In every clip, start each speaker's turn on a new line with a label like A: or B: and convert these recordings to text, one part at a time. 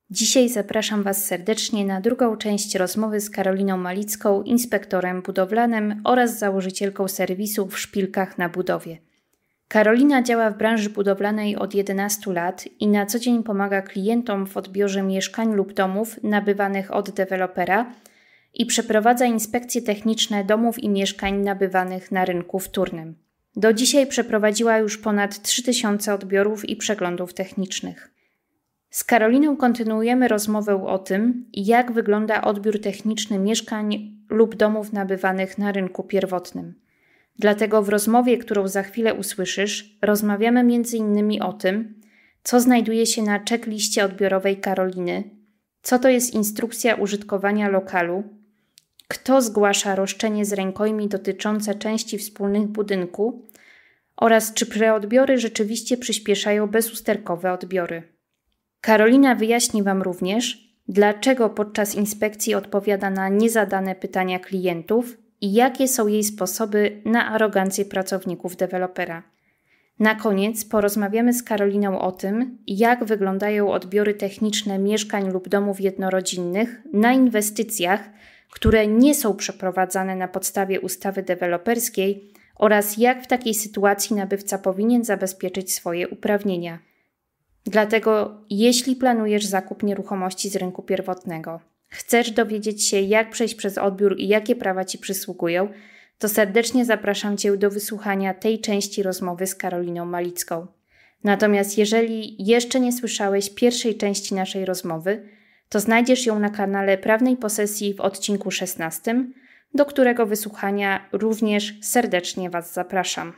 A: Dzisiaj zapraszam Was serdecznie na drugą część rozmowy z Karoliną Malicką, inspektorem budowlanym oraz założycielką serwisu w Szpilkach na budowie. Karolina działa w branży budowlanej od 11 lat i na co dzień pomaga klientom w odbiorze mieszkań lub domów nabywanych od dewelopera i przeprowadza inspekcje techniczne domów i mieszkań nabywanych na rynku wtórnym. Do dzisiaj przeprowadziła już ponad 3000 odbiorów i przeglądów technicznych. Z Karoliną kontynuujemy rozmowę o tym, jak wygląda odbiór techniczny mieszkań lub domów nabywanych na rynku pierwotnym. Dlatego w rozmowie, którą za chwilę usłyszysz, rozmawiamy m.in. o tym, co znajduje się na checkliście odbiorowej Karoliny, co to jest instrukcja użytkowania lokalu, kto zgłasza roszczenie z rękojmi dotyczące części wspólnych budynku oraz czy preodbiory rzeczywiście przyspieszają bezusterkowe odbiory. Karolina wyjaśni Wam również, dlaczego podczas inspekcji odpowiada na niezadane pytania klientów i jakie są jej sposoby na arogancję pracowników dewelopera. Na koniec porozmawiamy z Karoliną o tym, jak wyglądają odbiory techniczne mieszkań lub domów jednorodzinnych na inwestycjach, które nie są przeprowadzane na podstawie ustawy deweloperskiej oraz jak w takiej sytuacji nabywca powinien zabezpieczyć swoje uprawnienia. Dlatego, jeśli planujesz zakup nieruchomości z rynku pierwotnego, chcesz dowiedzieć się, jak przejść przez odbiór i jakie prawa Ci przysługują, to serdecznie zapraszam Cię do wysłuchania tej części rozmowy z Karoliną Malicką. Natomiast jeżeli jeszcze nie słyszałeś pierwszej części naszej rozmowy, to znajdziesz ją na kanale Prawnej Posesji w odcinku 16, do którego wysłuchania również serdecznie Was zapraszam.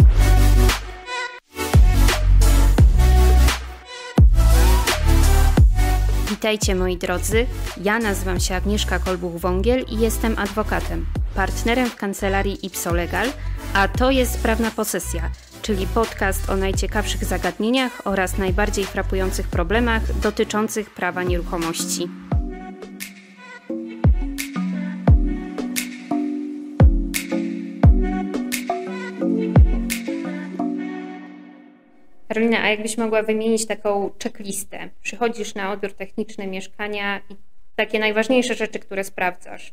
A: Witajcie moi drodzy, ja nazywam się Agnieszka Kolbuch-Wągiel i jestem adwokatem, partnerem w kancelarii Ipso Legal, a to jest Prawna Posesja, czyli podcast o najciekawszych zagadnieniach oraz najbardziej frapujących problemach dotyczących prawa nieruchomości. Karolina, a jakbyś mogła wymienić taką checklistę? Przychodzisz na odbiór techniczny mieszkania i takie najważniejsze rzeczy, które sprawdzasz.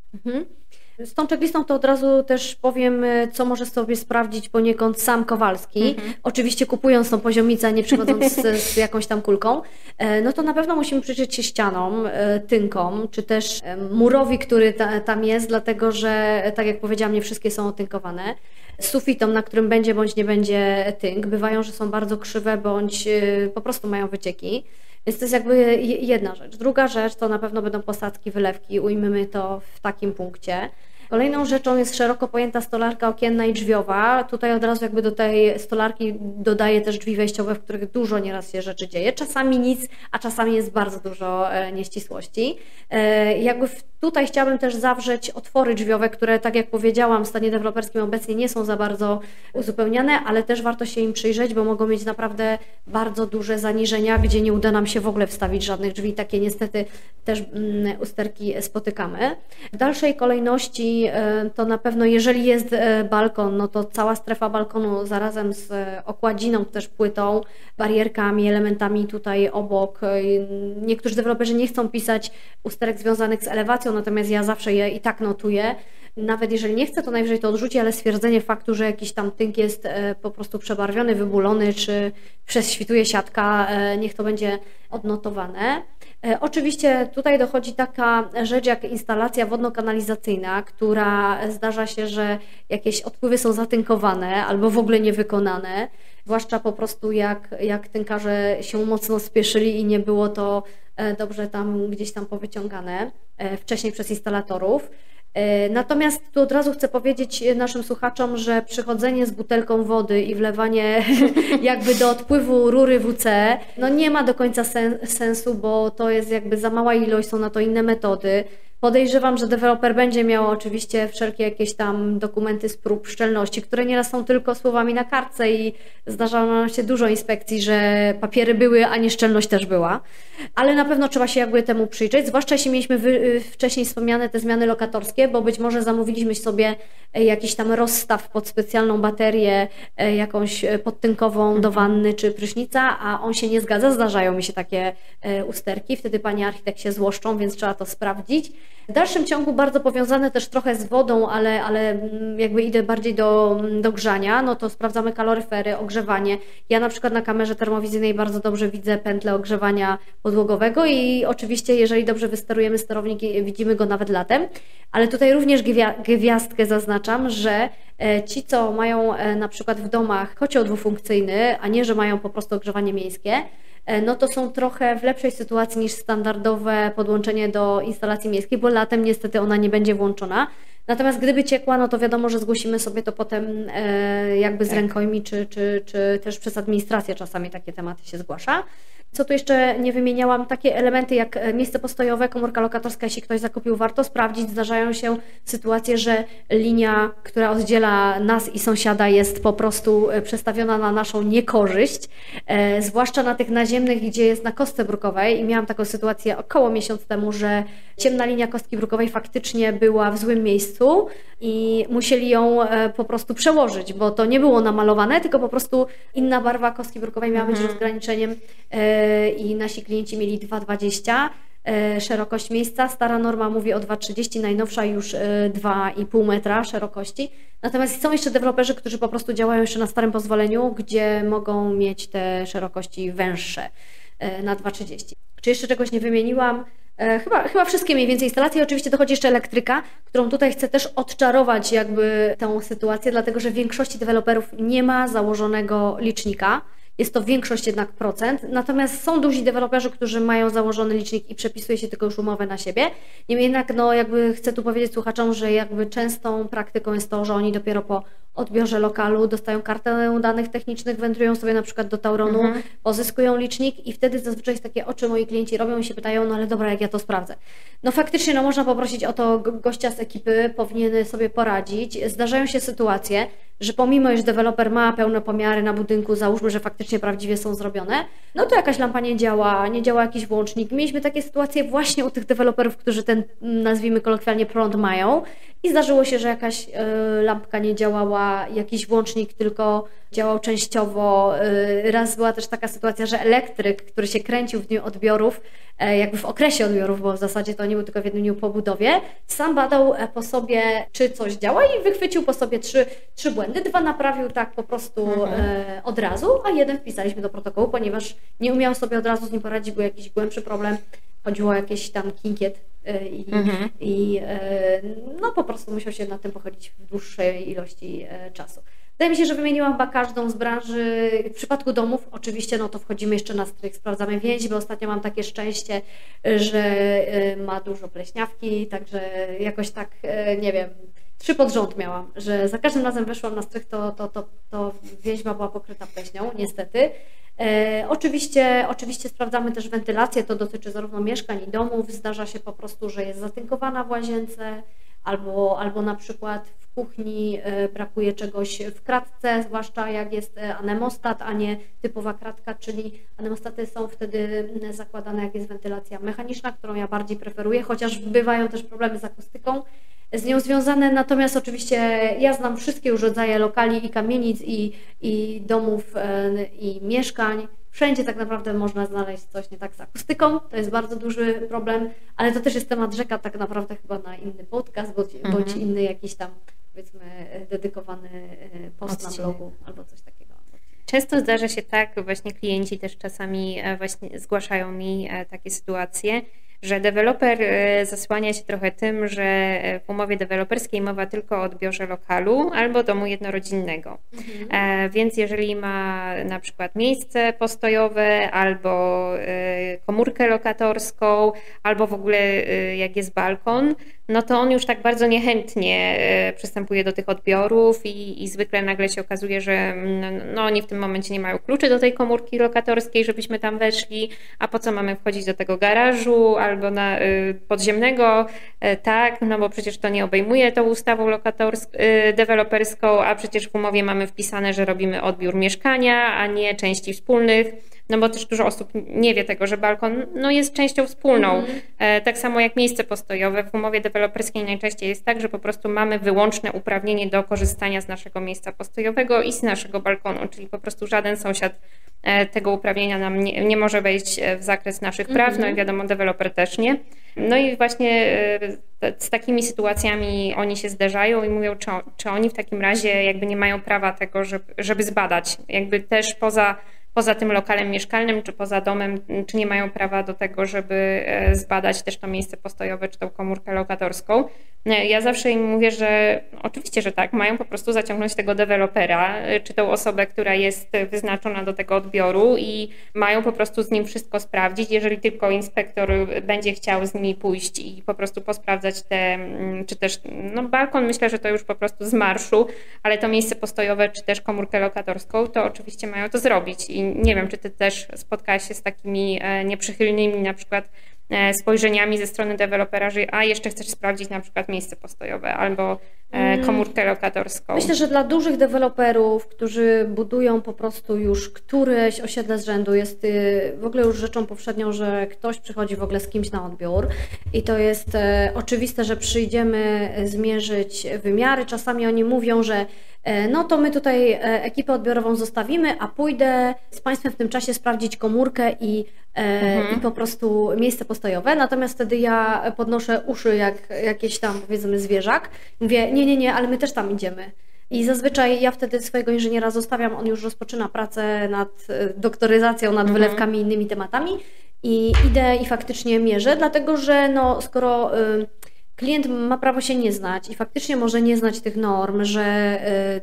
B: Z tą checklistą to od razu też powiem, co może sobie sprawdzić poniekąd sam Kowalski. Oczywiście kupując tą poziomicę, nie przychodząc z jakąś tam kulką. No to na pewno musimy przyjrzeć się ścianom, tynkom, czy też murowi, który tam jest, dlatego że, tak jak powiedziałam, nie wszystkie są otynkowane. Sufitom, na którym będzie bądź nie będzie tynk. Bywają, że są bardzo krzywe bądź po prostu mają wycieki. Więc to jest jakby jedna rzecz. Druga rzecz to na pewno będą posadzki, wylewki, ujmijmy to w takim punkcie. Kolejną rzeczą jest szeroko pojęta stolarka okienna i drzwiowa. Tutaj od razu jakby do tej stolarki dodaję też drzwi wejściowe, w których dużo nieraz się rzeczy dzieje. Czasami nic, a czasami jest bardzo dużo nieścisłości. Jakby tutaj chciałabym też zawrzeć otwory drzwiowe, które, tak jak powiedziałam, w stanie deweloperskim obecnie nie są za bardzo uzupełniane, ale też warto się im przyjrzeć, bo mogą mieć naprawdę bardzo duże zaniżenia, gdzie nie uda nam się w ogóle wstawić żadnych drzwi. Takie niestety też usterki spotykamy. W dalszej kolejności to na pewno, jeżeli jest balkon, no to cała strefa balkonu zarazem z okładziną, też płytą, barierkami, elementami tutaj obok. Niektórzy deweloperzy nie chcą pisać usterek związanych z elewacją, natomiast ja zawsze je i tak notuję. Nawet jeżeli nie chcę, to najwyżej to odrzuci, ale stwierdzenie faktu, że jakiś tam tynk jest po prostu przebarwiony, wybulony, czy prześwituje siatka, niech to będzie odnotowane. Oczywiście tutaj dochodzi taka rzecz jak instalacja wodno-kanalizacyjna, która zdarza się, że jakieś odpływy są zatynkowane albo w ogóle niewykonane, zwłaszcza po prostu jak tynkarze się mocno spieszyli i nie było to dobrze tam gdzieś tam powyciągane wcześniej przez instalatorów. Natomiast tu od razu chcę powiedzieć naszym słuchaczom, że przychodzenie z butelką wody i wlewanie jakby do odpływu rury WC, no nie ma do końca sensu, bo to jest jakby za mała ilość, są na to inne metody. Podejrzewam, że deweloper będzie miał oczywiście wszelkie jakieś tam dokumenty z prób szczelności, które nieraz są tylko słowami na kartce i zdarzało nam się dużo inspekcji, że papiery były, a nieszczelność też była. Ale na pewno trzeba się jakby temu przyjrzeć, zwłaszcza jeśli mieliśmy wcześniej wspomniane te zmiany lokatorskie, bo być może zamówiliśmy sobie jakiś tam rozstaw pod specjalną baterię, jakąś podtynkową do wanny czy prysznica, a on się nie zgadza. Zdarzają mi się takie usterki, wtedy pani architekt się złoszczą, więc trzeba to sprawdzić. W dalszym ciągu bardzo powiązane też trochę z wodą, ale jakby idę bardziej do grzania, no to sprawdzamy kaloryfery, ogrzewanie. Ja na przykład na kamerze termowizyjnej bardzo dobrze widzę pętlę ogrzewania podłogowego i oczywiście jeżeli dobrze wysterujemy sterownik, widzimy go nawet latem, ale tutaj również gwiazdkę zaznaczam, że ci, co mają na przykład w domach kocioł dwufunkcyjny, a nie, że mają po prostu ogrzewanie miejskie, no to są trochę w lepszej sytuacji niż standardowe podłączenie do instalacji miejskiej, bo latem niestety ona nie będzie włączona. Natomiast gdyby ciekła, no to wiadomo, że zgłosimy sobie to potem jakby z rękojmi, czy też przez administrację czasami takie tematy się zgłasza. Co tu jeszcze nie wymieniałam, takie elementy jak miejsce postojowe, komórka lokatorska, jeśli ktoś zakupił, warto sprawdzić. Zdarzają się sytuacje, że linia, która oddziela nas i sąsiada, jest po prostu przestawiona na naszą niekorzyść, zwłaszcza na tych naziemnych, gdzie jest na kostce brukowej i miałam taką sytuację około miesiąc temu, że ciemna linia kostki brukowej faktycznie była w złym miejscu i musieli ją po prostu przełożyć, bo to nie było namalowane, tylko po prostu inna barwa kostki brukowej miała być rozgraniczeniem i nasi klienci mieli 2,20 szerokość miejsca. Stara norma mówi o 2,30, najnowsza już 2,5 metra szerokości. Natomiast są jeszcze deweloperzy, którzy po prostu działają jeszcze na starym pozwoleniu, gdzie mogą mieć te szerokości węższe na 2,30. Czy jeszcze czegoś nie wymieniłam? Chyba wszystkie mniej więcej instalacje. Oczywiście dochodzi jeszcze elektryka, którą tutaj chcę też odczarować jakby tę sytuację, dlatego że w większości deweloperów nie ma założonego licznika. Jest to większość jednak procent, natomiast są duzi deweloperzy, którzy mają założony licznik i przepisuje się tylko już umowę na siebie. Niemniej jednak no jakby chcę tu powiedzieć słuchaczom, że jakby częstą praktyką jest to, że oni dopiero po odbiorze lokalu dostają kartę danych technicznych, wędrują sobie na przykład do Tauronu, pozyskują licznik i wtedy zazwyczaj takie oczy moi klienci robią i się pytają, no ale dobra, jak ja to sprawdzę? No faktycznie no można poprosić o to gościa z ekipy, powinien sobie poradzić. Zdarzają się sytuacje, że pomimo, iż deweloper ma pełne pomiary na budynku, załóżmy, że faktycznie prawdziwie są zrobione, no to jakaś lampa nie działa jakiś włącznik. Mieliśmy takie sytuacje właśnie u tych deweloperów, którzy ten, nazwijmy kolokwialnie, prąd mają i zdarzyło się, że jakaś lampka nie działała, jakiś włącznik tylko działał częściowo. Raz była też taka sytuacja, że elektryk, który się kręcił w dniu odbiorów, jakby w okresie odbiorów, bo w zasadzie to nie był tylko w jednym dniu po budowie, sam badał po sobie, czy coś działa i wychwycił po sobie trzy błędy. 2 naprawił tak po prostu od razu, a 1 wpisaliśmy do protokołu, ponieważ nie umiał sobie od razu z nim poradzić, był jakiś głębszy problem, chodziło o jakiś tam kinkiet i no po prostu musiał się nad tym pochylić w dłuższej ilości czasu. Wydaje mi się, że wymieniłam chyba każdą z branży. W przypadku domów oczywiście no to wchodzimy jeszcze na strych, sprawdzamy więź, bo ostatnio mam takie szczęście, że ma dużo pleśniawki, także jakoś tak, nie wiem, 3 pod rząd miałam, że za każdym razem weszłam na strych, to więźma była pokryta pleśnią, niestety. Oczywiście sprawdzamy też wentylację, to dotyczy zarówno mieszkań i domów, zdarza się po prostu, że jest zatynkowana w łazience, albo na przykład w kuchni brakuje czegoś w kratce, zwłaszcza jak jest anemostat, a nie typowa kratka, czyli anemostaty są wtedy zakładane, jak jest wentylacja mechaniczna, którą ja bardziej preferuję, chociaż bywają też problemy z akustyką z nią związane, natomiast oczywiście ja znam wszystkie już rodzaje lokali i kamienic, i domów, i mieszkań. Wszędzie tak naprawdę można znaleźć coś nie tak z akustyką, to jest bardzo duży problem, ale to też jest temat rzeka tak naprawdę chyba na inny podcast, bądź inny jakiś tam powiedzmy dedykowany post na blogu albo coś takiego.
A: Często zdarza się tak, właśnie klienci też czasami właśnie zgłaszają mi takie sytuacje, że deweloper zasłania się trochę tym, że w umowie deweloperskiej mowa tylko o odbiorze lokalu albo domu jednorodzinnego. Więc jeżeli ma na przykład miejsce postojowe albo komórkę lokatorską, albo w ogóle jak jest balkon, no to on już tak bardzo niechętnie przystępuje do tych odbiorów i zwykle nagle się okazuje, że no, oni w tym momencie nie mają kluczy do tej komórki lokatorskiej, żebyśmy tam weszli, a po co mamy wchodzić do tego garażu albo podziemnego, tak, no bo przecież to nie obejmuje tą ustawą deweloperską, a przecież w umowie mamy wpisane, że robimy odbiór mieszkania, a nie części wspólnych. No bo też dużo osób nie wie tego, że balkon no, jest częścią wspólną. Tak samo jak miejsce postojowe. W umowie deweloperskiej najczęściej jest tak, że po prostu mamy wyłączne uprawnienie do korzystania z naszego miejsca postojowego i z naszego balkonu, czyli po prostu żaden sąsiad tego uprawnienia nam nie może wejść w zakres naszych praw, no i wiadomo, deweloper też nie. No i właśnie z takimi sytuacjami oni się zderzają i mówią, czy oni w takim razie jakby nie mają prawa tego, żeby zbadać, jakby też poza tym lokalem mieszkalnym, czy poza domem, czy nie mają prawa do tego, żeby zbadać też to miejsce postojowe, czy tą komórkę lokatorską. Ja zawsze im mówię, że oczywiście, że tak, mają po prostu zaciągnąć tego dewelopera, czy tą osobę, która jest wyznaczona do tego odbioru i mają po prostu z nim wszystko sprawdzić. Jeżeli tylko inspektor będzie chciał z nimi pójść i po prostu posprawdzać czy też, no balkon myślę, że to już po prostu z marszu, ale to miejsce postojowe, czy też komórkę lokatorską, to oczywiście mają to zrobić. I nie wiem, czy ty też spotkałaś się z takimi nieprzychylnymi na przykład spojrzeniami ze strony dewelopera, że jeszcze chcesz sprawdzić na przykład miejsce postojowe albo komórkę lokatorską.
B: Myślę, że dla dużych deweloperów, którzy budują po prostu już któreś osiedle z rzędu, jest w ogóle już rzeczą powszednią, że ktoś przychodzi w ogóle z kimś na odbiór i to jest oczywiste, że przyjdziemy zmierzyć wymiary. Czasami oni mówią, że no to my tutaj ekipę odbiorową zostawimy, a pójdę z Państwem w tym czasie sprawdzić komórkę i po prostu miejsce postojowe. Natomiast wtedy ja podnoszę uszy jak jakiś tam powiedzmy zwierzak. Mówię, nie, ale my też tam idziemy. I zazwyczaj ja wtedy swojego inżyniera zostawiam, on już rozpoczyna pracę nad doktoryzacją, nad wylewkami i innymi tematami i idę i faktycznie mierzę, dlatego że no, skoro klient ma prawo się nie znać i faktycznie może nie znać tych norm, że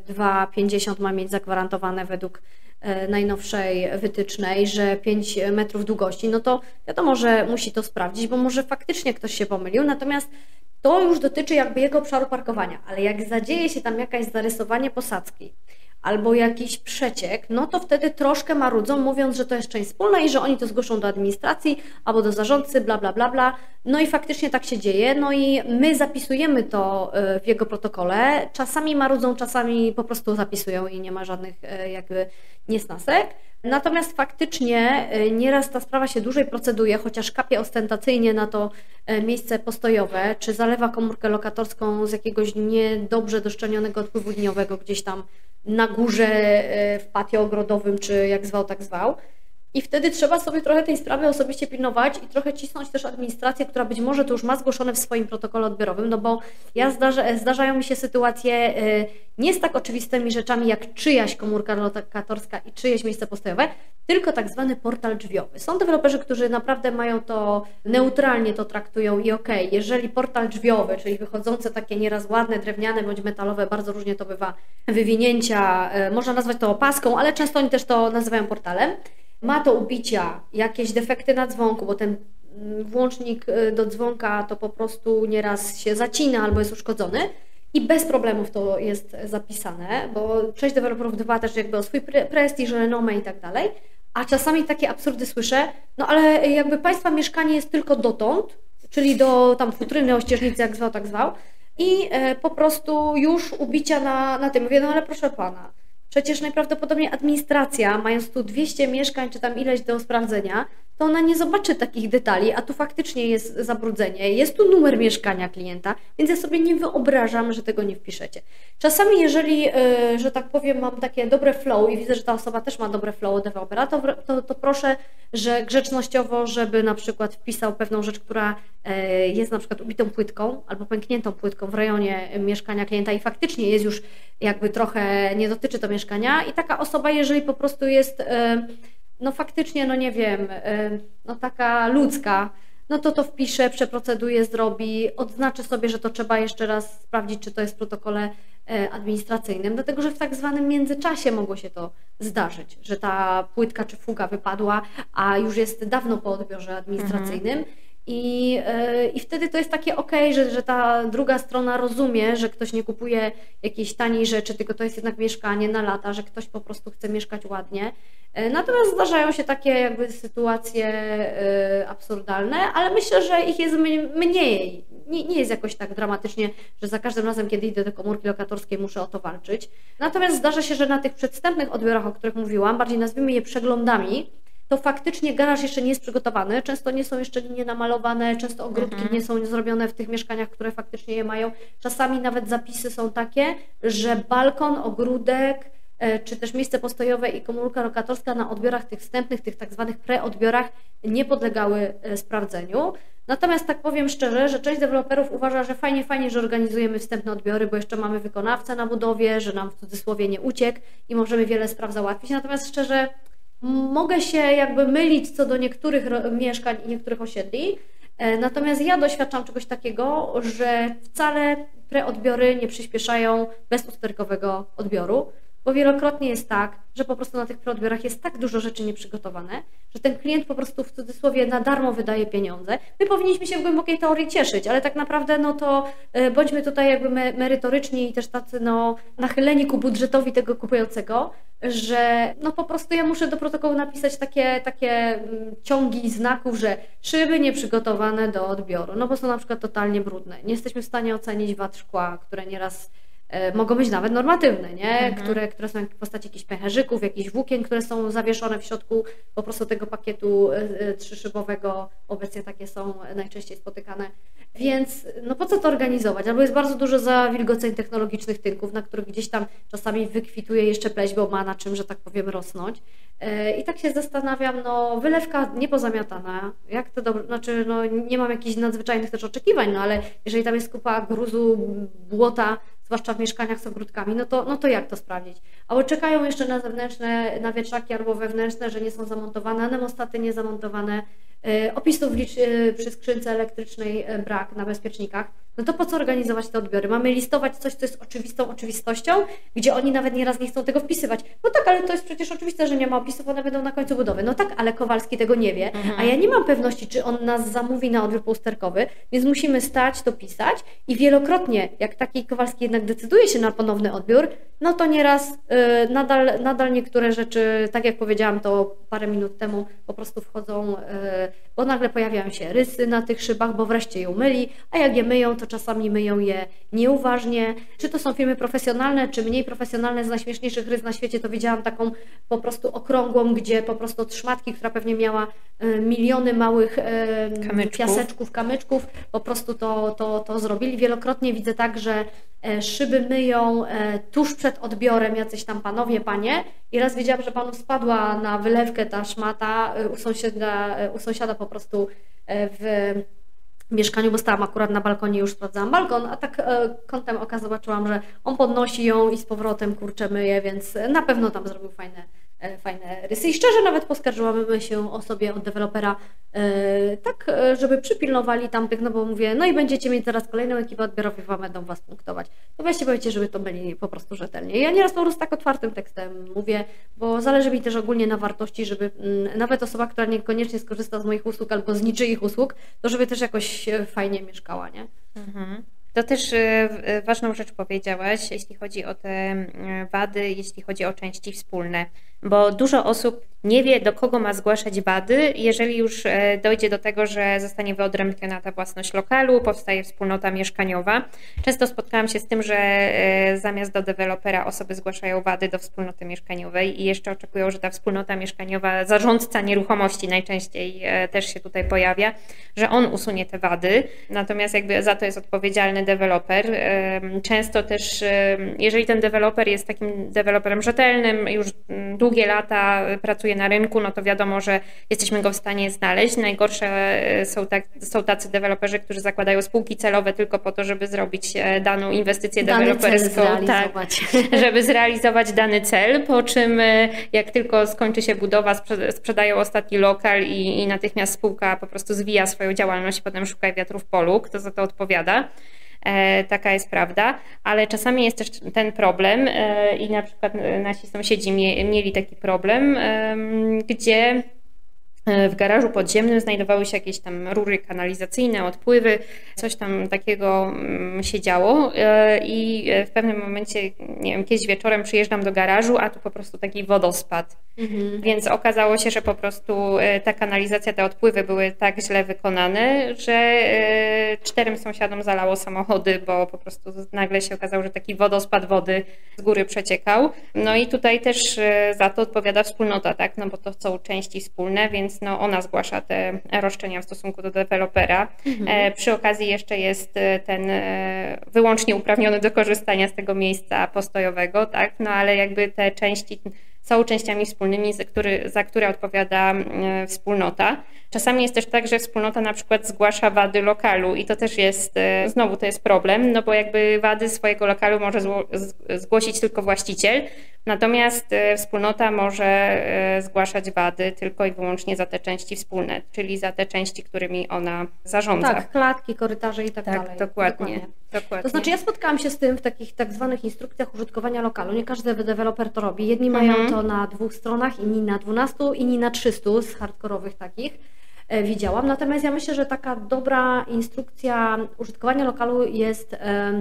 B: 2,50 ma mieć zagwarantowane według najnowszej wytycznej, że 5 metrów długości, no to wiadomo, że musi to sprawdzić, bo może faktycznie ktoś się pomylił, natomiast to już dotyczy jakby jego obszaru parkowania, ale jak zadzieje się tam jakaś zarysowanie posadzki albo jakiś przeciek, no to wtedy troszkę marudzą, mówiąc, że to jest część wspólna i że oni to zgłoszą do administracji albo do zarządcy, bla, bla, bla, bla. No i faktycznie tak się dzieje, no i my zapisujemy to w jego protokole. Czasami marudzą, czasami po prostu zapisują i nie ma żadnych jakby niesnasek. Natomiast faktycznie nieraz ta sprawa się dłużej proceduje, chociaż kapie ostentacyjnie na to miejsce postojowe, czy zalewa komórkę lokatorską z jakiegoś niedobrze doszczelnionego odpływu liniowego gdzieś tam na górze w patio ogrodowym, czy jak zwał, tak zwał. I wtedy trzeba sobie trochę tej sprawy osobiście pilnować i trochę cisnąć też administrację, która być może to już ma zgłoszone w swoim protokole odbiorowym, no bo zdarzają mi się sytuacje nie z tak oczywistymi rzeczami jak czyjaś komórka lokatorska i czyjeś miejsce postojowe, tylko tak zwany portal drzwiowy. Są deweloperzy, którzy naprawdę mają to, neutralnie to traktują i okej, jeżeli portal drzwiowy, czyli wychodzące takie nieraz ładne, drewniane bądź metalowe, bardzo różnie to bywa, wywinięcia, można nazwać to opaską, ale często oni też to nazywają portalem, ma to ubicia, jakieś defekty na dzwonku, bo ten włącznik do dzwonka to po prostu nieraz się zacina albo jest uszkodzony i bez problemów to jest zapisane, bo część deweloperów dba też jakby o swój prestiż, renomę i tak dalej, a czasami takie absurdy słyszę, no ale jakby Państwa mieszkanie jest tylko dotąd, czyli do tam futryny, ościeżnicy, jak zwał, tak zwał i po prostu już ubicia na tym. Mówię, no ale proszę Pana, przecież najprawdopodobniej administracja, mając tu 200 mieszkań, czy tam ileś do sprawdzenia, to ona nie zobaczy takich detali, a tu faktycznie jest zabrudzenie, jest tu numer mieszkania klienta, więc ja sobie nie wyobrażam, że tego nie wpiszecie. Czasami jeżeli, że tak powiem, mam takie dobre flow i widzę, że ta osoba też ma dobre flow od dewelopera, to proszę, że grzecznościowo, żeby na przykład wpisał pewną rzecz, która jest na przykład ubitą płytką albo pękniętą płytką w rejonie mieszkania klienta i faktycznie jest już jakby trochę, nie dotyczy to mieszkania i taka osoba, jeżeli po prostu jest no faktycznie, no nie wiem, no taka ludzka, no to wpisze, przeproceduje, zrobi, odznaczy sobie, że to trzeba jeszcze raz sprawdzić, czy to jest w protokole administracyjnym, dlatego że w tak zwanym międzyczasie mogło się to zdarzyć, że ta płytka czy fuga wypadła, a już jest dawno po odbiorze administracyjnym I wtedy to jest takie okej, że ta druga strona rozumie, że ktoś nie kupuje jakiejś taniej rzeczy, tylko to jest jednak mieszkanie na lata, że ktoś po prostu chce mieszkać ładnie. Natomiast zdarzają się takie jakby sytuacje absurdalne, ale myślę, że ich jest mniej. Nie jest jakoś tak dramatycznie, że za każdym razem, kiedy idę do komórki lokatorskiej, muszę o to walczyć. Natomiast zdarza się, że na tych przedwstępnych odbiorach, o których mówiłam, bardziej nazwijmy je przeglądami, to faktycznie garaż jeszcze nie jest przygotowany, często nie są jeszcze linie namalowane, często ogródki nie są zrobione w tych mieszkaniach, które faktycznie je mają. Czasami nawet zapisy są takie, że balkon, ogródek, czy też miejsce postojowe i komórka lokatorska na odbiorach tych wstępnych, tych tak zwanych preodbiorach nie podlegały sprawdzeniu. Natomiast tak powiem szczerze, że część deweloperów uważa, że fajnie, że organizujemy wstępne odbiory, bo jeszcze mamy wykonawcę na budowie, że nam w cudzysłowie nie uciekł i możemy wiele spraw załatwić. Natomiast szczerze mogę się jakby mylić co do niektórych mieszkań i niektórych osiedli, natomiast ja doświadczam czegoś takiego, że wcale preodbiory nie przyspieszają bezusterkowego odbioru, bo wielokrotnie jest tak, że po prostu na tych preodbiorach jest tak dużo rzeczy nieprzygotowane, że ten klient po prostu w cudzysłowie na darmo wydaje pieniądze. My powinniśmy się w głębokiej teorii cieszyć, ale tak naprawdę no to bądźmy tutaj jakby merytoryczni i też tacy no nachyleni ku budżetowi tego kupującego, że no po prostu ja muszę do protokołu napisać takie ciągi znaków, że szyby nieprzygotowane do odbioru, no bo są na przykład totalnie brudne. Nie jesteśmy w stanie ocenić wad szkła, które nieraz mogą być nawet normatywne, nie? Które są w postaci jakichś pęcherzyków, jakichś włókien, które są zawieszone w środku po prostu tego pakietu trzyszybowego. Obecnie takie są najczęściej spotykane. Więc no po co to organizować? Albo jest bardzo dużo zawilgoceń technologicznych tynków, na których gdzieś tam czasami wykwituje jeszcze pleść, bo ma na czym, że tak powiem, rosnąć. I tak się zastanawiam, no wylewka niepozamiatana, jak to dobrze, znaczy no nie mam jakichś nadzwyczajnych też oczekiwań, no ale jeżeli tam jest kupa gruzu, błota, zwłaszcza w mieszkaniach z ogródkami, no to jak to sprawdzić? Albo czekają jeszcze na zewnętrzne, na wiatrzaki albo wewnętrzne, że nie są zamontowane, nemostaty nie zamontowane, opisów przy skrzynce elektrycznej brak na bezpiecznikach, no to po co organizować te odbiory? Mamy listować coś, co jest oczywistą oczywistością, gdzie oni nawet nieraz nie chcą tego wpisywać. No tak, ale to jest przecież oczywiste, że nie ma opisów, one będą na końcu budowy. No tak, ale Kowalski tego nie wie, a ja nie mam pewności, czy on nas zamówi na odbiór pousterkowy, więc musimy stać, to pisać i wielokrotnie, jak taki Kowalski jednak decyduje się na ponowny odbiór, no to nieraz nadal niektóre rzeczy, tak jak powiedziałam to parę minut temu, po prostu wchodzą, bo nagle pojawiają się rysy na tych szybach, bo wreszcie ją myli, a jak je myją, to czasami myją je nieuważnie. Czy to są firmy profesjonalne, czy mniej profesjonalne, z najśmieszniejszych rys na świecie, to widziałam taką po prostu okrągłą, gdzie po prostu od szmatki, która pewnie miała miliony małych piaseczków, kamyczków, po prostu to zrobili. Wielokrotnie widzę tak, że szyby myją tuż przed odbiorem jacyś tam panowie, panie i raz widziałam, że panu spadła na wylewkę ta szmata u sąsiada po prostu w mieszkaniu, bo stałam akurat na balkonie, już sprawdzałam balkon, a tak kątem oka zobaczyłam, że on podnosi ją i z powrotem kurczę myje, więc na pewno tam zrobił fajne rysy. I szczerze nawet poskarżyłabym się osobie od dewelopera tak, żeby przypilnowali tamtych, no bo mówię, no i będziecie mieć zaraz kolejną ekipę odbiorową, wam będą was punktować. To weźcie powiedzcie, żeby to byli po prostu rzetelnie. Ja nieraz po prostu tak otwartym tekstem mówię, bo zależy mi też ogólnie na wartości, żeby nawet osoba, która niekoniecznie skorzysta z moich usług albo z niczyich usług, to żeby też jakoś fajnie mieszkała, nie?
A: To też ważną rzecz powiedziałaś, jeśli chodzi o te wady, jeśli chodzi o części wspólne, bo dużo osób nie wie, do kogo ma zgłaszać wady, jeżeli już dojdzie do tego, że zostanie wyodrębniona ta własność lokalu, powstaje wspólnota mieszkaniowa. Często spotkałam się z tym, że zamiast do dewelopera osoby zgłaszają wady do wspólnoty mieszkaniowej i jeszcze oczekują, że ta wspólnota mieszkaniowa, zarządca nieruchomości najczęściej też się tutaj pojawia, że on usunie te wady, natomiast jakby za to jest odpowiedzialny deweloper. Często też, jeżeli ten deweloper jest takim deweloperem rzetelnym, już długie lata pracuje na rynku, no to wiadomo, że jesteśmy go w stanie znaleźć. Najgorsze są tacy deweloperzy, którzy zakładają spółki celowe tylko po to, żeby zrobić daną inwestycję deweloperską, tak, żeby zrealizować dany cel, po czym jak tylko skończy się budowa, sprzedają ostatni lokal i natychmiast spółka po prostu zwija swoją działalność, potem szuka wiatru w polu, kto za to odpowiada. Taka jest prawda, ale czasami jest też ten problem i na przykład nasi sąsiedzi mieli taki problem, gdzie W garażu podziemnym znajdowały się jakieś tam rury kanalizacyjne, odpływy, coś tam takiego się działo i w pewnym momencie, nie wiem, kiedyś wieczorem przyjeżdżam do garażu, a tu po prostu taki wodospad. Więc okazało się, że po prostu ta kanalizacja, te odpływy były tak źle wykonane, że 4 sąsiadom zalało samochody, bo po prostu nagle się okazało, że taki wodospad wody z góry przeciekał. No i tutaj też za to odpowiada wspólnota, tak? No bo to są części wspólne, więc no ona zgłasza te roszczenia w stosunku do dewelopera. Przy okazji jeszcze jest ten wyłącznie uprawniony do korzystania z tego miejsca postojowego, tak? No ale jakby te części są częściami wspólnymi, za które odpowiada wspólnota. Czasami jest też tak, że wspólnota na przykład zgłasza wady lokalu i to też jest, znowu to jest problem, no bo jakby wady swojego lokalu może zgłosić tylko właściciel, natomiast wspólnota może zgłaszać wady tylko i wyłącznie za te części wspólne, czyli za te części, którymi ona zarządza.
B: Tak, klatki, korytarze i tak dalej.
A: Dokładnie.
B: To znaczy ja spotkałam się z tym w takich tak zwanych instrukcjach użytkowania lokalu. Nie każdy deweloper to robi. Jedni mają to na 2 stronach, inni na 12, inni na 300 z hardkorowych takich. Widziałam. Natomiast ja myślę, że taka dobra instrukcja użytkowania lokalu jest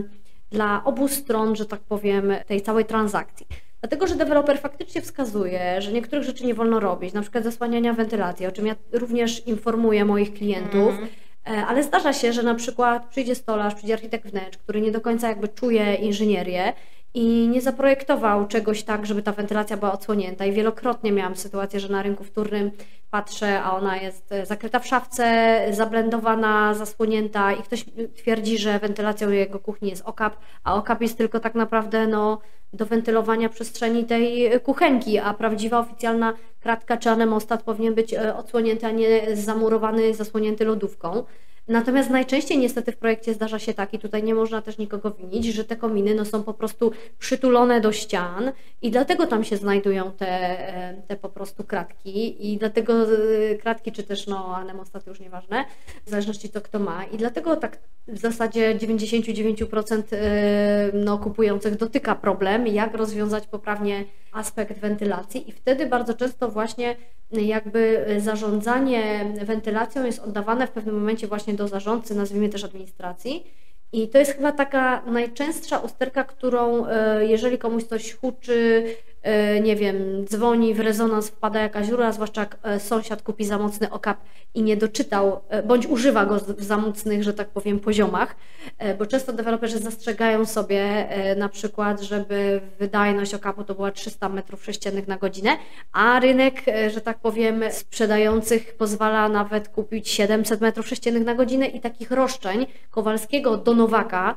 B: dla obu stron, że tak powiem, tej całej transakcji. Dlatego, że deweloper faktycznie wskazuje, że niektórych rzeczy nie wolno robić, na przykład zasłaniania wentylacji, o czym ja również informuję moich klientów, ale zdarza się, że na przykład przyjdzie stolarz, przyjdzie architekt wnętrz, który nie do końca jakby czuje inżynierię i nie zaprojektował czegoś tak, żeby ta wentylacja była odsłonięta i wielokrotnie miałam sytuację, że na rynku wtórnym patrzę, a ona jest zakryta w szafce, zablendowana, zasłonięta i ktoś twierdzi, że wentylacją jego kuchni jest okap, a okap jest tylko tak naprawdę do wentylowania przestrzeni tej kuchenki, a prawdziwa oficjalna kratka czy anemostat powinien być odsłonięty, a nie zamurowany, zasłonięty lodówką. Natomiast najczęściej niestety w projekcie zdarza się tak i tutaj nie można też nikogo winić, że te kominy są po prostu przytulone do ścian i dlatego tam się znajdują te po prostu kratki i dlatego kratki czy też anemostaty już nieważne, w zależności co kto ma i dlatego tak w zasadzie 99% kupujących dotyka problem, jak rozwiązać poprawnie aspekt wentylacji i wtedy bardzo często właśnie jakby zarządzanie wentylacją jest oddawane w pewnym momencie właśnie do zarządcy, nazwijmy też administracji i to jest chyba taka najczęstsza usterka, którą jeżeli komuś coś huczy, nie wiem, dzwoni w rezonans, wpada jakaś rura, zwłaszcza jak sąsiad kupi za mocny okap i nie doczytał, bądź używa go w za mocnych, że tak powiem, poziomach, bo często deweloperzy zastrzegają sobie na przykład, żeby wydajność okapu to była 300 m3 na godzinę, a rynek, że tak powiem, sprzedających pozwala nawet kupić 700 m3 na godzinę i takich roszczeń Kowalskiego do Nowaka,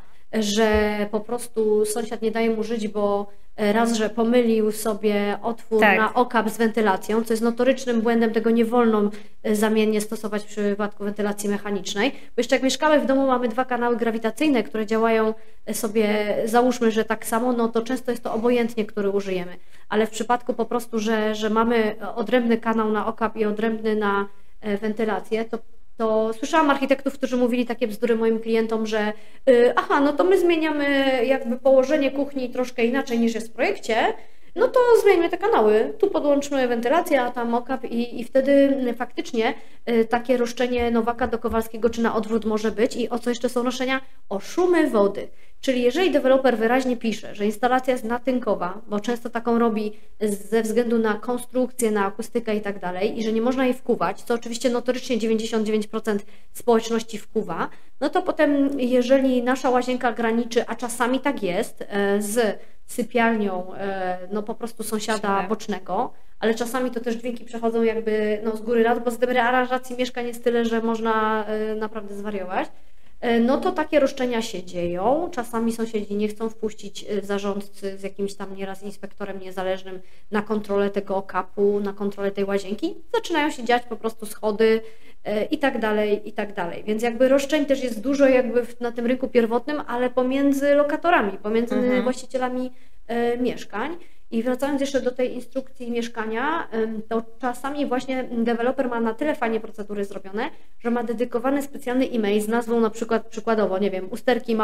B: że po prostu sąsiad nie daje mu żyć, bo raz, że pomylił sobie otwór na okap z wentylacją, co jest notorycznym błędem, tego nie wolno zamiennie stosować w przypadku wentylacji mechanicznej, bo jeszcze jak mieszkamy w domu, mamy 2 kanały grawitacyjne, które działają sobie, załóżmy, że tak samo, to często jest to obojętnie, który użyjemy, ale w przypadku po prostu, że mamy odrębny kanał na okap i odrębny na wentylację, to słyszałam architektów, którzy mówili takie bzdury moim klientom, że to my zmieniamy jakby położenie kuchni troszkę inaczej niż jest w projekcie, to zmieńmy te kanały, tu podłączmy wentylację, a tam okap i wtedy faktycznie takie roszczenie Nowaka do Kowalskiego czy na odwrót może być i o co jeszcze są roszczenia? O szumy wody. Czyli jeżeli deweloper wyraźnie pisze, że instalacja jest natynkowa, bo często taką robi ze względu na konstrukcję, na akustykę i tak dalej i że nie można jej wkuwać, co oczywiście notorycznie 99% społeczności wkuwa, to potem jeżeli nasza łazienka graniczy, a czasami tak jest, z sypialnią po prostu sąsiada bocznego, ale czasami to też dźwięki przechodzą jakby z góry na dół, bo z dobrej aranżacji mieszkań jest tyle, że można naprawdę zwariować. To takie roszczenia się dzieją. Czasami sąsiedzi nie chcą wpuścić zarządcy z jakimś tam nieraz inspektorem niezależnym na kontrolę tego okapu, na kontrolę tej łazienki. Zaczynają się dziać po prostu schody i tak dalej, i tak dalej. Więc jakby roszczeń też jest dużo jakby na tym rynku pierwotnym, ale pomiędzy lokatorami, pomiędzy właścicielami mieszkań. I wracając jeszcze do tej instrukcji mieszkania, to czasami właśnie deweloper ma na tyle fajnie procedury zrobione, że ma dedykowany specjalny e-mail z nazwą na przykład, przykładowo, nie wiem,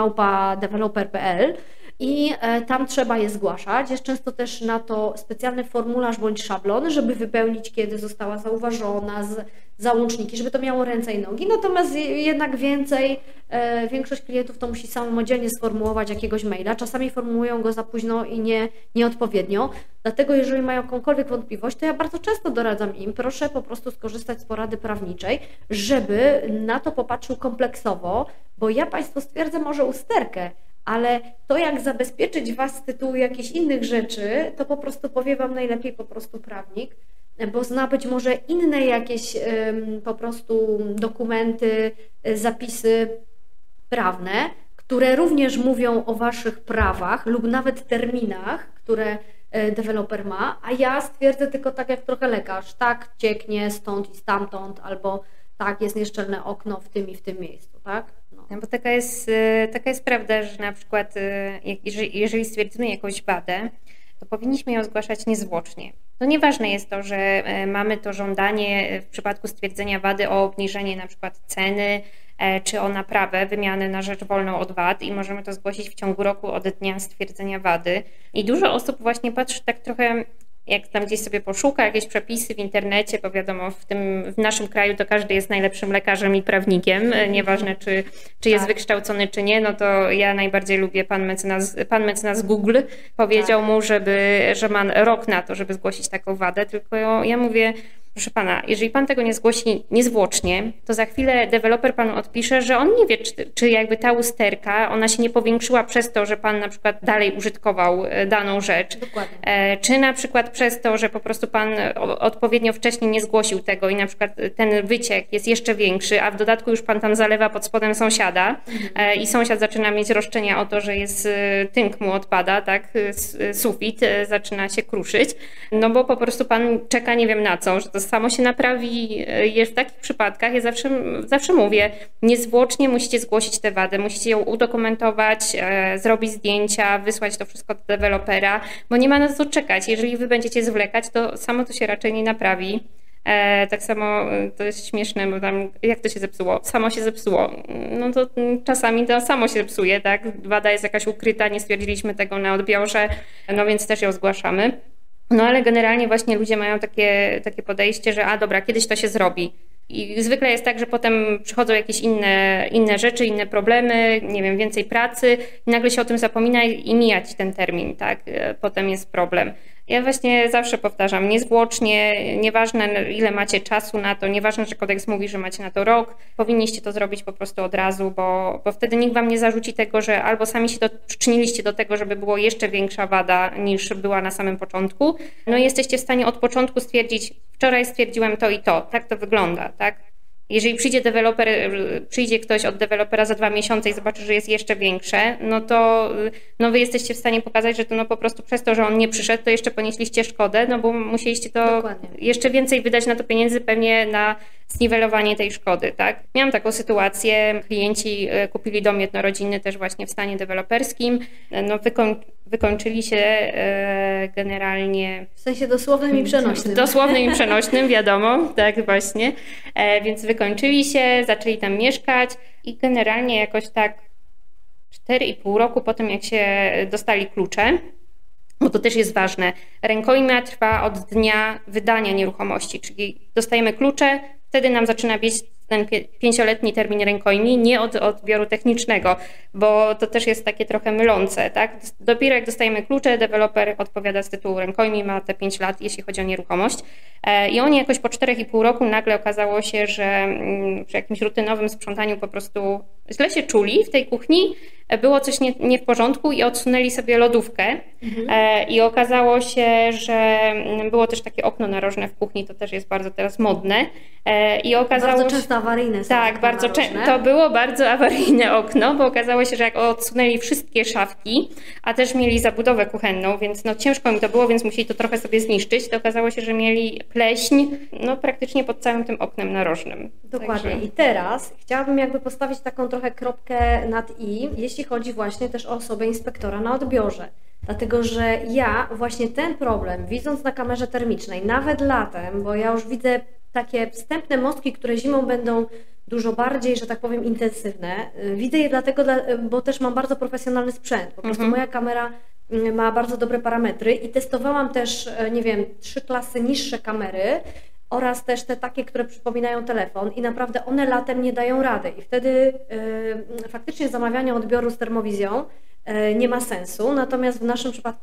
B: usterki@developer.pl i tam trzeba je zgłaszać. Jest często też na to specjalny formularz bądź szablon, żeby wypełnić, kiedy została zauważona, załączniki, żeby to miało ręce i nogi. Natomiast jednak większość klientów to musi samodzielnie sformułować jakiegoś maila. Czasami formułują go za późno i nieodpowiednio. Dlatego jeżeli mają jakąkolwiek wątpliwość, to ja bardzo często doradzam im, proszę po prostu skorzystać z porady prawniczej, żeby na to popatrzył kompleksowo, bo ja Państwu stwierdzę może usterkę, ale to, jak zabezpieczyć Was z tytułu jakichś innych rzeczy, to po prostu powie Wam najlepiej po prostu prawnik, bo zna być może inne jakieś po prostu dokumenty, zapisy prawne, które również mówią o Waszych prawach lub nawet terminach, które deweloper ma, a ja stwierdzę tylko tak jak trochę lekarz, tak cieknie stąd i stamtąd, albo tak jest nieszczelne okno w tym i w tym miejscu, tak?
A: No bo taka jest prawda, że na przykład jeżeli stwierdzimy jakąś wadę, to powinniśmy ją zgłaszać niezwłocznie. No nieważne jest to, że mamy to żądanie w przypadku stwierdzenia wady o obniżenie na przykład ceny, czy o naprawę, wymianę na rzecz wolną od wad i możemy to zgłosić w ciągu roku od dnia stwierdzenia wady. I dużo osób właśnie patrzy tak trochę, jak tam gdzieś sobie poszuka jakieś przepisy w internecie, bo wiadomo, w naszym kraju to każdy jest najlepszym lekarzem i prawnikiem, nieważne czy jest wykształcony, czy nie, no to ja najbardziej lubię pan mecenas Google powiedział mu, że ma rok na to, żeby zgłosić taką wadę, tylko ja mówię, proszę pana, jeżeli pan tego nie zgłosi niezwłocznie, to za chwilę deweloper panu odpisze, że on nie wie, czy jakby ta usterka, ona się nie powiększyła przez to, że pan na przykład dalej użytkował daną rzecz.
B: Dokładnie.
A: Czy na przykład przez to, że po prostu pan odpowiednio wcześniej nie zgłosił tego i na przykład ten wyciek jest jeszcze większy, a w dodatku już pan tam zalewa pod spodem sąsiada i sąsiad zaczyna mieć roszczenia o to, że jest tynk mu odpada, tak, sufit zaczyna się kruszyć, no bo po prostu pan czeka nie wiem na co, że to samo się naprawi. W takich przypadkach ja zawsze mówię, niezwłocznie musicie zgłosić tę wadę, musicie ją udokumentować, zrobić zdjęcia, wysłać to wszystko do dewelopera, bo nie ma na co czekać. Jeżeli wy będziecie zwlekać, to samo to się raczej nie naprawi. Tak samo to jest śmieszne, bo tam jak to się zepsuło? Samo się zepsuło. No to czasami to samo się zepsuje, tak? Wada jest jakaś ukryta, nie stwierdziliśmy tego na odbiorze, no więc też ją zgłaszamy. No ale generalnie właśnie ludzie mają takie podejście, że dobra, kiedyś to się zrobi. I zwykle jest tak, że potem przychodzą jakieś inne rzeczy, inne problemy, nie wiem, więcej pracy i nagle się o tym zapomina i mija ci ten termin, tak? Potem jest problem. Ja właśnie zawsze powtarzam, niezwłocznie, nieważne ile macie czasu na to, nieważne, że kodeks mówi, że macie na to rok, powinniście to zrobić po prostu od razu, bo wtedy nikt wam nie zarzuci tego, że albo sami się przyczyniliście do tego, żeby było jeszcze większa wada niż była na samym początku, no i jesteście w stanie od początku stwierdzić, wczoraj stwierdziłem to i to, tak to wygląda, tak? Jeżeli przyjdzie ktoś od dewelopera za 2 miesiące i zobaczy, że jest jeszcze większe, no to wy jesteście w stanie pokazać, że to no po prostu przez to, że on nie przyszedł, to jeszcze ponieśliście szkodę, no bo musieliście to
B: Dokładnie.
A: jeszcze więcej wydać na to pieniędzy pewnie na zniwelowanie tej szkody, tak? Miałam taką sytuację, klienci kupili dom jednorodzinny też właśnie w stanie deweloperskim, no wykończyli się generalnie...
B: W sensie dosłownym i przenośnym.
A: Dosłownym i przenośnym, wiadomo, tak właśnie. Więc wykończyli się, zaczęli tam mieszkać i generalnie jakoś tak 4,5 roku po tym, jak się dostali klucze, bo to też jest ważne, rękojmia trwa od dnia wydania nieruchomości, czyli dostajemy klucze, wtedy nam zaczyna biec ten 5-letni termin rękojmi, nie od odbioru technicznego, bo to też jest takie trochę mylące, tak? Dopiero jak dostajemy klucze, deweloper odpowiada z tytułu rękojmi, ma te 5 lat, jeśli chodzi o nieruchomość. I oni jakoś po 4,5 roku nagle okazało się, że przy jakimś rutynowym sprzątaniu po prostu źle się czuli w tej kuchni, było coś nie w porządku i odsunęli sobie lodówkę i okazało się, że było też takie okno narożne w kuchni, to też jest bardzo teraz modne i okazało
B: bardzo często awaryjne są.
A: Tak, bardzo często. To było bardzo awaryjne okno, bo okazało się, że jak odsunęli wszystkie szafki, a też mieli zabudowę kuchenną, więc no ciężko mi to było, więc musieli to trochę sobie zniszczyć, to okazało się, że mieli pleśń no praktycznie pod całym tym oknem narożnym.
B: Dokładnie. Także... I teraz chciałabym jakby postawić taką trochę kropkę nad i, jeśli chodzi właśnie też o osobę inspektora na odbiorze. Dlatego, że ja właśnie ten problem, widząc na kamerze termicznej, nawet latem, bo ja już widzę takie wstępne mostki, które zimą będą dużo bardziej, że tak powiem, intensywne. Widzę je dlatego, bo też mam bardzo profesjonalny sprzęt. Po prostu moja kamera ma bardzo dobre parametry i testowałam też, nie wiem, 3 klasy niższe kamery oraz też te takie, które przypominają telefon i naprawdę one latem nie dają rady i wtedy faktycznie zamawianie odbioru z termowizją nie ma sensu, natomiast w naszym przypadku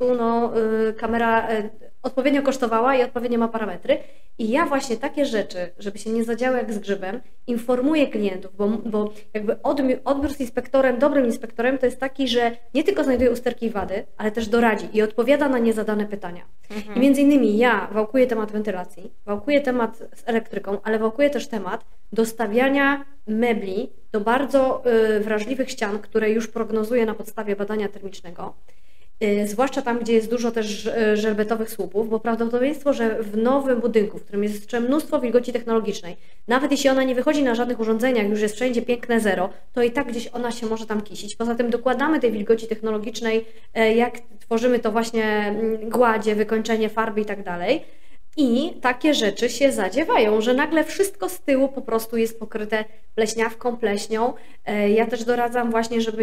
B: kamera odpowiednio kosztowała i odpowiednio ma parametry i ja właśnie takie rzeczy, żeby się nie zadziały jak z grzybem, informuję klientów, bo jakby odbiór z inspektorem, dobrym inspektorem to jest taki, że nie tylko znajduje usterki i wady, ale też doradzi i odpowiada na niezadane pytania. I między innymi ja wałkuję temat wentylacji, wałkuję temat z elektryką, ale wałkuję też temat dostawiania mebli do bardzo wrażliwych ścian, które już prognozuję na podstawie badania termicznego, zwłaszcza tam, gdzie jest dużo też żelbetowych słupów, bo prawdopodobieństwo, że w nowym budynku, w którym jest jeszcze mnóstwo wilgoci technologicznej, nawet jeśli ona nie wychodzi na żadnych urządzeniach, już jest wszędzie piękne zero, to i tak gdzieś ona się może tam kisić. Poza tym dokładamy tej wilgoci technologicznej, jak tworzymy to właśnie gładzie, wykończenie farby i tak dalej. I takie rzeczy się zadziewają, że nagle wszystko z tyłu po prostu jest pokryte pleśnią. Ja też doradzam właśnie, żeby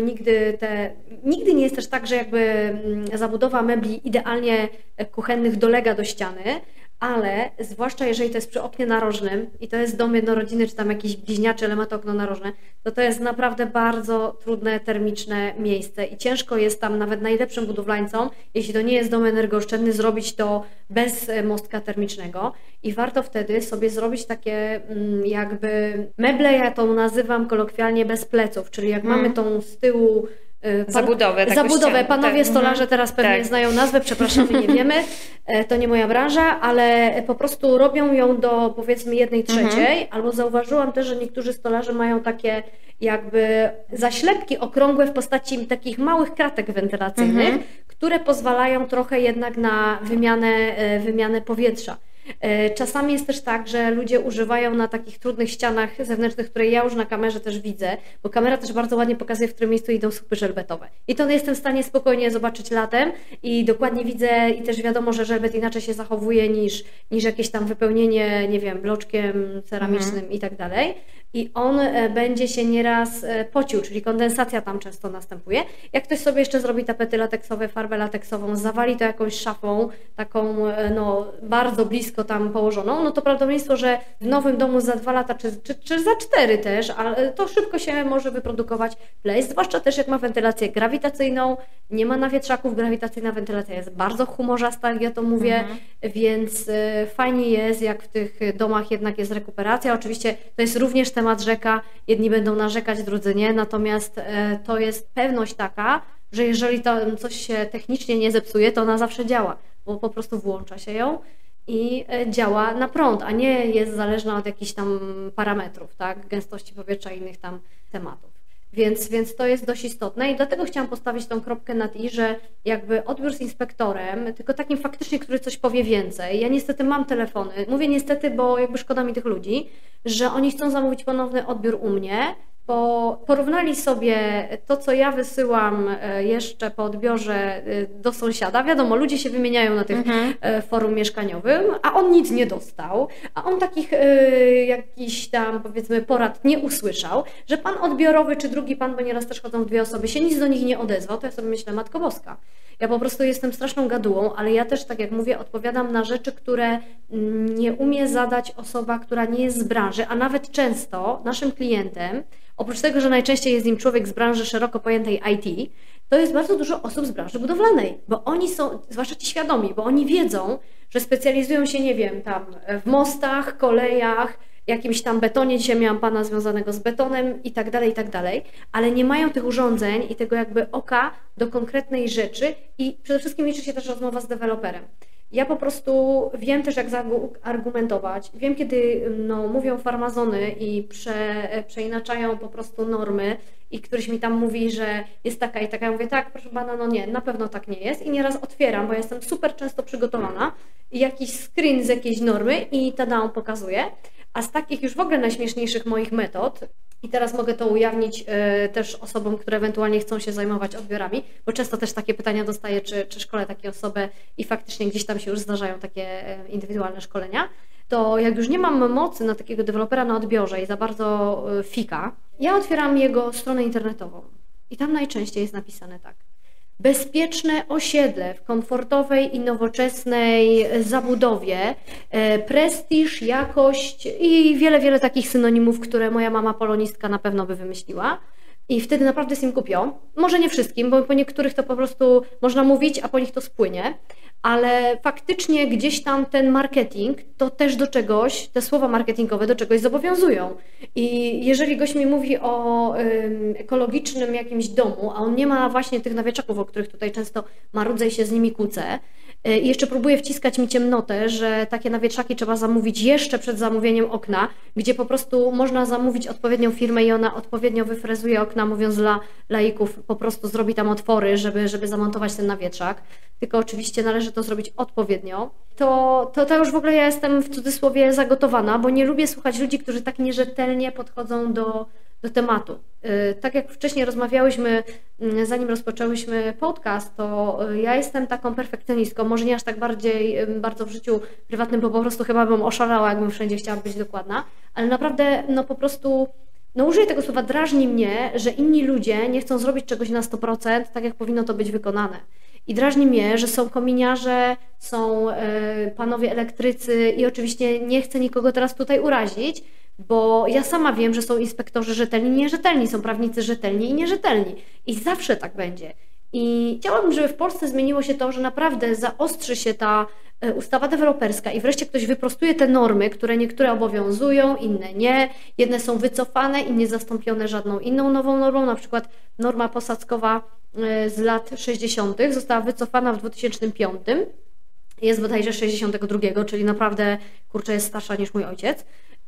B: nigdy nie jest też tak, że jakby zabudowa mebli idealnie kuchennych dolega do ściany, ale zwłaszcza jeżeli to jest przy oknie narożnym i to jest dom jednorodzinny, czy tam jakiś bliźniaczy, ale ma to okno narożne, to jest naprawdę bardzo trudne, termiczne miejsce i ciężko jest tam nawet najlepszym budowlańcom, jeśli to nie jest dom energooszczędny, zrobić to bez mostka termicznego i warto wtedy sobie zrobić takie jakby meble, ja to nazywam kolokwialnie bez pleców, czyli jak mamy tą z tyłu
A: zabudowę.
B: Panowie stolarze teraz pewnie znają nazwę, przepraszamy, nie wiemy, to nie moja branża, ale po prostu robią ją do powiedzmy 1/3, albo zauważyłam też, że niektórzy stolarze mają takie jakby zaślepki okrągłe w postaci takich małych kratek wentylacyjnych, które pozwalają trochę jednak na wymianę powietrza. Czasami jest też tak, że ludzie używają na takich trudnych ścianach zewnętrznych, które ja już na kamerze też widzę, bo kamera też bardzo ładnie pokazuje, w którym miejscu idą słupy żelbetowe. I to jestem w stanie spokojnie zobaczyć latem i dokładnie widzę i też wiadomo, że żelbet inaczej się zachowuje niż jakieś tam wypełnienie, nie wiem, bloczkiem ceramicznym i tak dalej. I on będzie się nieraz pocił, czyli kondensacja tam często następuje. Jak ktoś sobie jeszcze zrobi tapety lateksowe, farbę lateksową, zawali to jakąś szafą, taką bardzo blisko tam położoną, no to prawdopodobieństwo, że w nowym domu za 2 lata, czy za 4 też, ale to szybko się może wyprodukować pleść, zwłaszcza też jak ma wentylację grawitacyjną, nie ma nawietrzaków, grawitacyjna wentylacja jest bardzo humorzasta, jak ja to mówię, więc fajnie jest, jak w tych domach jednak jest rekuperacja. Oczywiście to jest również temat rzeka, jedni będą narzekać, drudzy nie, natomiast to jest pewność taka, że jeżeli tam coś się technicznie nie zepsuje, to ona zawsze działa, bo po prostu włącza się ją i działa na prąd, a nie jest zależna od jakichś tam parametrów, tak, gęstości powietrza i innych tam tematów. Więc to jest dość istotne i dlatego chciałam postawić tą kropkę nad i, że jakby odbiór z inspektorem, tylko takim faktycznie, który coś powie więcej. Ja niestety mam telefony, mówię niestety, bo jakby szkoda mi tych ludzi, że oni chcą zamówić ponowny odbiór u mnie, bo porównali sobie to, co ja wysyłam jeszcze po odbiorze do sąsiada. Wiadomo, ludzie się wymieniają na tych forum mieszkaniowym, a on nic nie dostał, a on takich jakichś tam powiedzmy porad nie usłyszał, że pan odbiorowy czy drugi pan, bo nieraz też chodzą 2 osoby, się nic do nich nie odezwał, to ja sobie myślę, Matko Boska. Ja po prostu jestem straszną gadułą, ale ja też, tak jak mówię, odpowiadam na rzeczy, które nie umie zadać osoba, która nie jest z branży, a nawet często naszym klientem, oprócz tego, że najczęściej jest nim człowiek z branży szeroko pojętej IT, to jest bardzo dużo osób z branży budowlanej, bo oni są, zwłaszcza ci świadomi, bo oni wiedzą, że specjalizują się, nie wiem, tam w mostach, kolejach, jakimś tam betonie, dzisiaj miałam pana związanego z betonem i tak dalej, ale nie mają tych urządzeń i tego jakby oka do konkretnej rzeczy i przede wszystkim liczy się też rozmowa z deweloperem. Ja po prostu wiem też, jak zaargumentować, wiem, kiedy mówią farmazony i przeinaczają po prostu normy i któryś mi tam mówi, że jest taka i taka, ja mówię, tak, proszę pana, nie, na pewno tak nie jest i nieraz otwieram, bo jestem super często przygotowana i jakiś screen z jakiejś normy i tada on pokazuje, a z takich już w ogóle najśmieszniejszych moich metod, I teraz mogę to ujawnić też osobom, które ewentualnie chcą się zajmować odbiorami, bo często też takie pytania dostaję, czy szkolę takie osoby i faktycznie gdzieś tam się już zdarzają takie indywidualne szkolenia. To jak już nie mam mocy na takiego dewelopera na odbiorze i za bardzo fika, ja otwieram jego stronę internetową i tam najczęściej jest napisane tak. Bezpieczne osiedle w komfortowej i nowoczesnej zabudowie, prestiż, jakość i wiele takich synonimów, które moja mama polonistka na pewno by wymyśliła. I wtedy naprawdę jest im kupią. Może nie wszystkim, bo po niektórych to po prostu można mówić, a po nich to spłynie. Ale faktycznie gdzieś tam ten marketing to też do czegoś, te słowa marketingowe do czegoś zobowiązują. I jeżeli gość mi mówi o ekologicznym jakimś domu, a on nie ma właśnie tych nawieczaków, o których tutaj często marudzę i się z nimi kłócę, i jeszcze próbuje wciskać mi ciemnotę, że takie nawieczaki trzeba zamówić jeszcze przed zamówieniem okna, gdzie po prostu można zamówić odpowiednią firmę i ona odpowiednio wyfrezuje okna, mówiąc dla laików, po prostu zrobi tam otwory, żeby zamontować ten nawietrzak. Tylko oczywiście należy to zrobić odpowiednio. To już w ogóle ja jestem w cudzysłowie zagotowana, bo nie lubię słuchać ludzi, którzy tak nierzetelnie podchodzą do tematu. Tak jak wcześniej rozmawiałyśmy, zanim rozpoczęłyśmy podcast, to ja jestem taką perfekcjonistką, może nie aż tak bardzo w życiu prywatnym, bo po prostu chyba bym oszalała, jakbym wszędzie chciała być dokładna, ale naprawdę po prostu użyję tego słowa, drażni mnie, że inni ludzie nie chcą zrobić czegoś na 100%, tak jak powinno to być wykonane. I drażni mnie, że są kominiarze, są panowie elektrycy i oczywiście nie chcę nikogo teraz tutaj urazić, bo ja sama wiem, że są inspektorzy rzetelni i nierzetelni, są prawnicy rzetelni i nierzetelni. I zawsze tak będzie. I chciałabym, żeby w Polsce zmieniło się to, że naprawdę zaostrzy się ta ustawa deweloperska i wreszcie ktoś wyprostuje te normy, które niektóre obowiązują, inne nie. Jedne są wycofane i nie zastąpione żadną inną nową normą, na przykład norma posadzkowa z lat 60. została wycofana w 2005. Jest bodajże 62, czyli naprawdę, kurczę, jest starsza niż mój ojciec.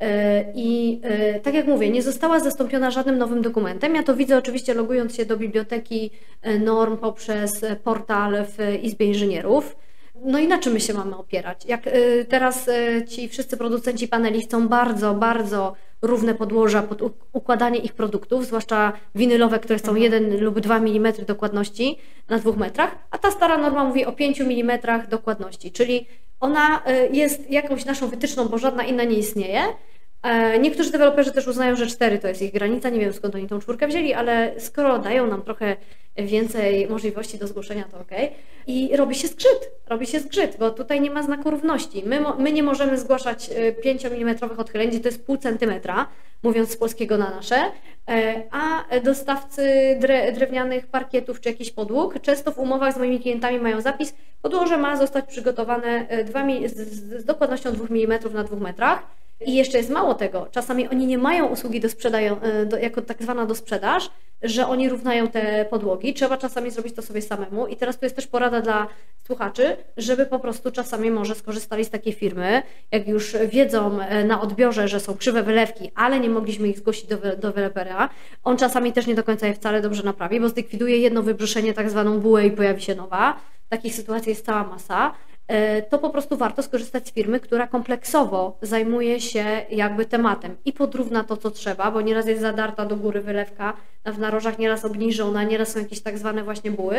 B: I tak jak mówię, nie została zastąpiona żadnym nowym dokumentem. Ja to widzę oczywiście logując się do biblioteki norm poprzez portal w Izbie Inżynierów. No i na czym my się mamy opierać? Jak teraz ci wszyscy producenci paneli chcą bardzo równe podłoża pod układanie ich produktów, zwłaszcza winylowe, które chcą 1 lub 2 mm dokładności na 2 metrach, a ta stara norma mówi o 5 mm dokładności, czyli ona jest jakąś naszą wytyczną, bo żadna inna nie istnieje. Niektórzy deweloperzy też uznają, że 4 to jest ich granica, nie wiem skąd oni tą 4 wzięli, ale skoro dają nam trochę więcej możliwości do zgłoszenia, to okej. I robi się zgrzyt, bo tutaj nie ma znaku równości. My nie możemy zgłaszać 5 mm odchyleń, gdzie to jest pół centymetra, mówiąc z polskiego na nasze, a dostawcy drewnianych parkietów czy jakichś podłóg często w umowach z moimi klientami mają zapis, podłoże ma zostać przygotowane z dokładnością 2 mm na 2 metrach. I jeszcze jest mało tego, czasami oni nie mają usługi jako tak zwana dosprzedaż, że oni równają te podłogi, trzeba czasami zrobić to sobie samemu i teraz tu jest też porada dla słuchaczy, żeby po prostu czasami może skorzystali z takiej firmy, jak już wiedzą na odbiorze, że są krzywe wylewki, ale nie mogliśmy ich zgłosić do dewelopera, on czasami też nie do końca je wcale dobrze naprawi, bo zlikwiduje jedno wybruszenie, tak zwaną bułę i pojawi się nowa. Takich sytuacji jest cała masa. To po prostu warto skorzystać z firmy, która kompleksowo zajmuje się jakby tematem i podrówna to, co trzeba, bo nieraz jest zadarta do góry wylewka w narożach, nieraz obniżona, nieraz są jakieś tak zwane właśnie buły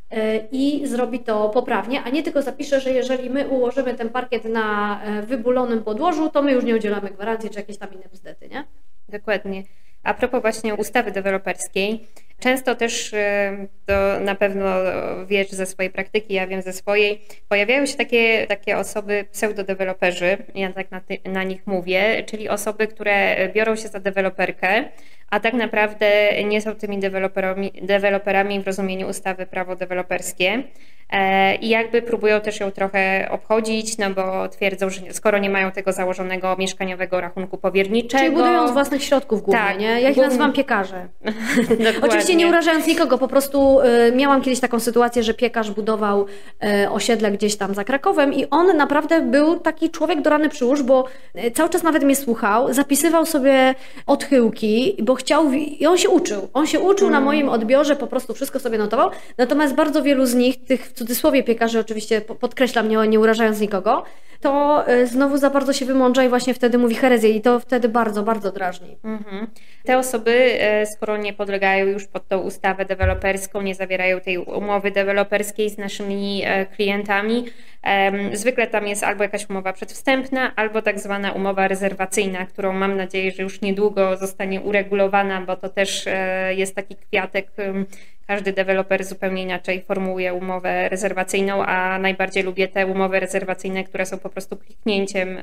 B: i zrobi to poprawnie, a nie tylko zapisze, że jeżeli my ułożymy ten parkiet na wybulonym podłożu, to my już nie udzielamy gwarancji czy jakieś tam inne bzdety, nie?
A: Dokładnie. A propos właśnie ustawy deweloperskiej, często też, to na pewno wiesz ze swojej praktyki, ja wiem ze swojej, pojawiają się takie osoby, pseudodeweloperzy, ja tak na nich mówię, czyli osoby, które biorą się za deweloperkę, a tak naprawdę nie są tymi deweloperami w rozumieniu ustawy prawo deweloperskie i jakby próbują też ją trochę obchodzić, no bo twierdzą, że skoro nie mają tego założonego mieszkaniowego rachunku powierniczego.
B: Czyli budują z własnych środków głównie, tak, nie? Ja ich nazywam piekarze. Oczywiście nie urażając nikogo, po prostu miałam kiedyś taką sytuację, że piekarz budował osiedle gdzieś tam za Krakowem i on naprawdę był taki człowiek do rany przyłóż, bo cały czas nawet mnie słuchał, zapisywał sobie odchyłki, bo chciał i on się uczył na moim odbiorze, po prostu wszystko sobie notował, natomiast bardzo wielu z nich, tych w cudzysłowie piekarzy oczywiście, podkreślam, nie urażając nikogo, to znowu za bardzo się wymądrza i właśnie wtedy mówi herezję i to wtedy bardzo, bardzo drażni.
A: Te osoby, skoro nie podlegają już pod tą ustawę deweloperską, nie zawierają tej umowy deweloperskiej z naszymi klientami, zwykle tam jest albo jakaś umowa przedwstępna, albo tak zwana umowa rezerwacyjna, którą mam nadzieję, że już niedługo zostanie uregulowana, bo to też jest taki kwiatek. Każdy deweloper zupełnie inaczej formułuje umowę rezerwacyjną, a najbardziej lubię te umowy rezerwacyjne, które są po prostu kliknięciem,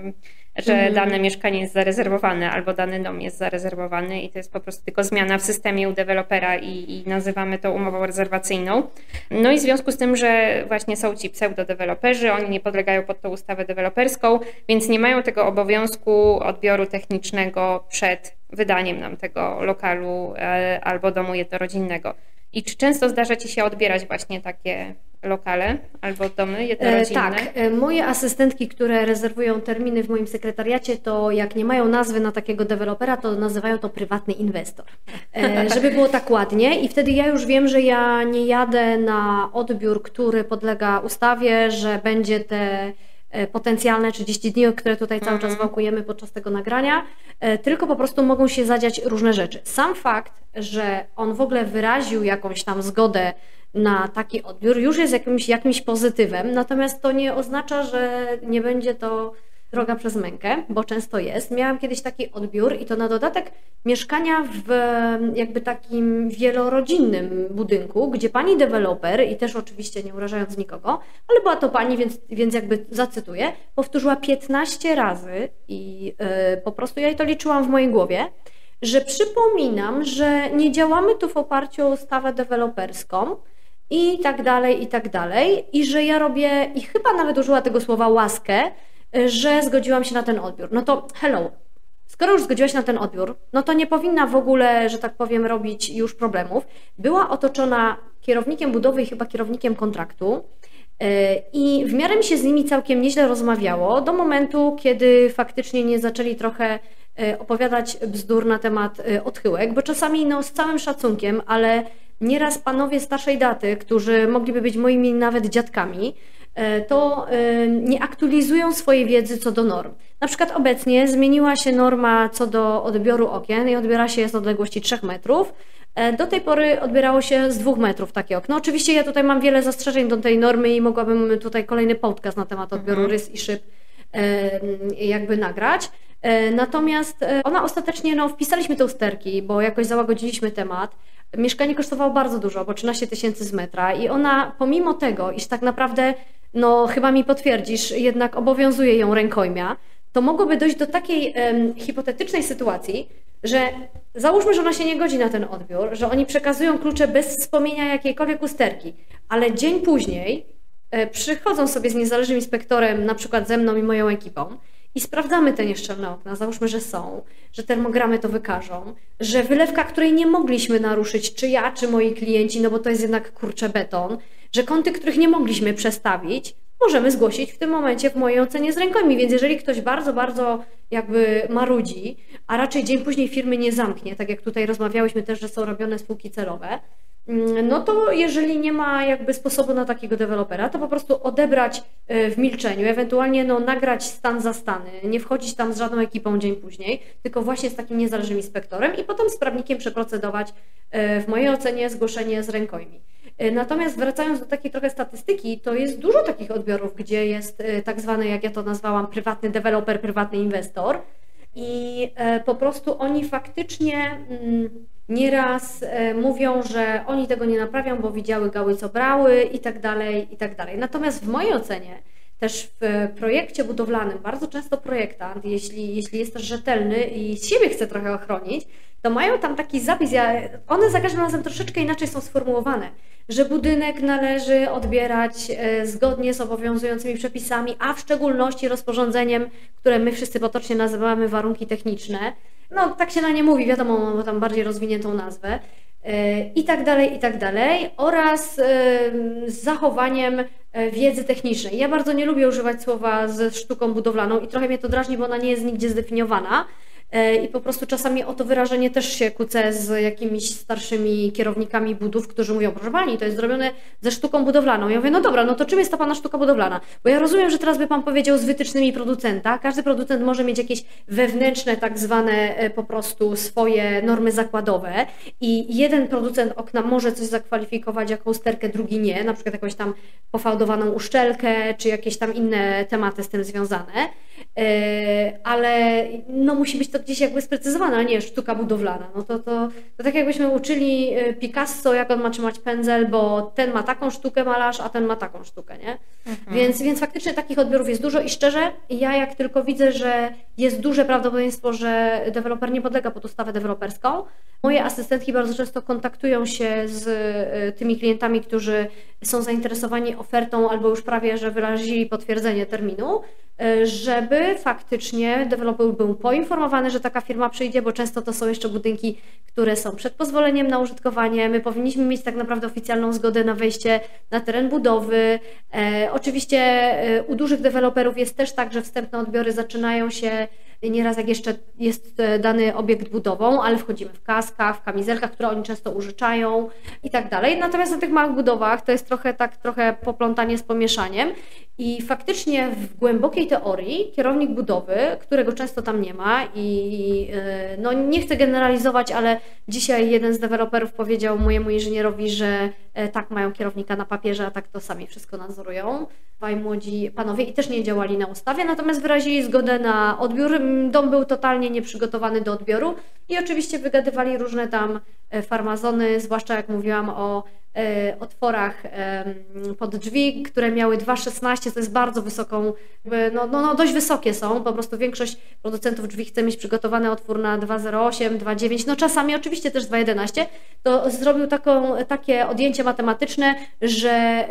A: że dane mieszkanie jest zarezerwowane albo dany dom jest zarezerwowany i to jest po prostu tylko zmiana w systemie u dewelopera i nazywamy to umową rezerwacyjną. No i w związku z tym, że właśnie są ci pseudodeweloperzy, oni nie podlegają pod tą ustawę deweloperską, więc nie mają tego obowiązku odbioru technicznego przed wydaniem nam tego lokalu albo domu jednorodzinnego. I czy często zdarza Ci się odbierać właśnie takie lokale albo domy jednorodzinne?
B: Tak, moje asystentki, które rezerwują terminy w moim sekretariacie, to jak nie mają nazwy na takiego dewelopera, to nazywają to prywatny inwestor. Żeby było tak ładnie i wtedy ja już wiem, że ja nie jadę na odbiór, który podlega ustawie, że będzie te potencjalne 30 dni, które tutaj cały czas wałkujemy podczas tego nagrania, tylko po prostu mogą się zadziać różne rzeczy. Sam fakt, że on w ogóle wyraził jakąś tam zgodę na taki odbiór, już jest jakimś pozytywem, natomiast to nie oznacza, że nie będzie to droga przez mękę, bo często jest. Miałam kiedyś taki odbiór i to na dodatek mieszkania w jakby takim wielorodzinnym budynku, gdzie pani deweloper, i też oczywiście nie urażając nikogo, ale była to pani, więc jakby zacytuję, powtórzyła 15 razy i po prostu ja to liczyłam w mojej głowie, że przypominam, że nie działamy tu w oparciu o ustawę deweloperską i tak dalej, i że ja robię, i chyba nawet użyła tego słowa łaskę, że zgodziłam się na ten odbiór. No to hello, skoro już zgodziłaś na ten odbiór, no to nie powinna w ogóle, że tak powiem, robić już problemów. Była otoczona kierownikiem budowy i chyba kierownikiem kontraktu i w miarę mi się z nimi całkiem nieźle rozmawiało do momentu, kiedy faktycznie nie zaczęli trochę opowiadać bzdur na temat odchyłek, bo czasami no z całym szacunkiem, ale nieraz panowie starszej daty, którzy mogliby być moimi nawet dziadkami, to nie aktualizują swojej wiedzy co do norm. Na przykład obecnie zmieniła się norma co do odbioru okien i odbiera się je z odległości 3 metrów. Do tej pory odbierało się z 2 metrów takie okno. Oczywiście ja tutaj mam wiele zastrzeżeń do tej normy i mogłabym tutaj kolejny podcast na temat odbioru rys i szyb jakby nagrać. Natomiast ona ostatecznie, no wpisaliśmy te usterki, bo jakoś załagodziliśmy temat. Mieszkanie kosztowało bardzo dużo, bo 13 000 z metra i ona pomimo tego, iż tak naprawdę, no chyba mi potwierdzisz, jednak obowiązuje ją rękojmia, to mogłoby dojść do takiej hipotetycznej sytuacji, że załóżmy, że ona się nie godzi na ten odbiór, że oni przekazują klucze bez wspomnienia jakiejkolwiek usterki, ale dzień później przychodzą sobie z niezależnym inspektorem, na przykład ze mną i moją ekipą, i sprawdzamy te nieszczelne okna, załóżmy, że są, że termogramy to wykażą, że wylewka, której nie mogliśmy naruszyć, czy ja, czy moi klienci, no bo to jest jednak kurczę beton, że kąty, których nie mogliśmy przestawić, możemy zgłosić w tym momencie w mojej ocenie z rękojmi, więc jeżeli ktoś bardzo, bardzo jakby marudzi, a raczej dzień później firmy nie zamknie, tak jak tutaj rozmawiałyśmy też, że są robione spółki celowe, no to jeżeli nie ma jakby sposobu na takiego dewelopera, to po prostu odebrać w milczeniu, ewentualnie no nagrać stan za stany, nie wchodzić tam z żadną ekipą dzień później, tylko właśnie z takim niezależnym inspektorem i potem z prawnikiem przeprocedować w mojej ocenie zgłoszenie z rękojmi. Natomiast wracając do takiej trochę statystyki, to jest dużo takich odbiorów, gdzie jest tak zwany, jak ja to nazwałam, prywatny deweloper, prywatny inwestor i po prostu oni faktycznie nieraz mówią, że oni tego nie naprawią, bo widziały gały, co brały i tak dalej, i tak dalej. Natomiast w mojej ocenie też w projekcie budowlanym bardzo często projektant, jeśli jest też rzetelny i siebie chce trochę ochronić, to mają tam taki zapis, one za każdym razem troszeczkę inaczej są sformułowane, że budynek należy odbierać zgodnie z obowiązującymi przepisami, a w szczególności rozporządzeniem, które my wszyscy potocznie nazywamy warunki techniczne. No tak się na nie mówi, wiadomo, bo tam bardziej rozwiniętą nazwę. I tak dalej, oraz z zachowaniem wiedzy technicznej. Ja bardzo nie lubię używać słowa ze sztuką budowlaną i trochę mnie to drażni, bo ona nie jest nigdzie zdefiniowana. i po prostu czasami o to wyrażenie też się kłócę z jakimiś starszymi kierownikami budów, którzy mówią, proszę Pani, to jest zrobione ze sztuką budowlaną. Ja mówię, no dobra, no to czym jest ta Pana sztuka budowlana? Bo ja rozumiem, że teraz by Pan powiedział z wytycznymi producenta. Każdy producent może mieć jakieś wewnętrzne tak zwane po prostu swoje normy zakładowe i jeden producent okna może coś zakwalifikować jako usterkę, drugi nie, na przykład jakąś tam pofałdowaną uszczelkę, czy jakieś tam inne tematy z tym związane, ale no musi być to gdzieś jakby sprecyzowane, a nie sztuka budowlana. No to tak jakbyśmy uczyli Picasso, jak on ma trzymać pędzel, bo ten ma taką sztukę malarz, a ten ma taką sztukę, nie? Więc faktycznie takich odbiorów jest dużo i szczerze, ja jak tylko widzę, że jest duże prawdopodobieństwo, że deweloper nie podlega pod ustawę deweloperską, moje asystentki bardzo często kontaktują się z tymi klientami, którzy są zainteresowani ofertą albo już prawie, że wyrazili potwierdzenie terminu, żeby faktycznie deweloper był poinformowany, że taka firma przyjdzie, bo często to są jeszcze budynki, które są przed pozwoleniem na użytkowanie. My powinniśmy mieć tak naprawdę oficjalną zgodę na wejście na teren budowy. Oczywiście u dużych deweloperów jest też tak, że wstępne odbiory zaczynają się nieraz jak jeszcze jest dany obiekt budową, ale wchodzimy w kaskach, w kamizelkach, które oni często użyczają i tak dalej. Natomiast na tych małych budowach to jest trochę poplątanie z pomieszaniem i faktycznie w głębokiej teorii kierownik budowy, którego często tam nie ma i no nie chcę generalizować, ale dzisiaj jeden z deweloperów powiedział mojemu inżynierowi, że tak mają kierownika na papierze, a tak to sami wszystko nadzorują. Dwaj młodzi panowie i też nie działali na ustawie, natomiast wyrazili zgodę na odbiór. Dom był totalnie nieprzygotowany do odbioru i oczywiście wygadywali różne tam farmazony, zwłaszcza jak mówiłam o otworach pod drzwi, które miały 2,16, to jest bardzo wysoką, no dość wysokie są, po prostu większość producentów drzwi chce mieć przygotowany otwór na 2,08, 2,9, no czasami oczywiście też 2,11, to zrobił takie odjęcie matematyczne, że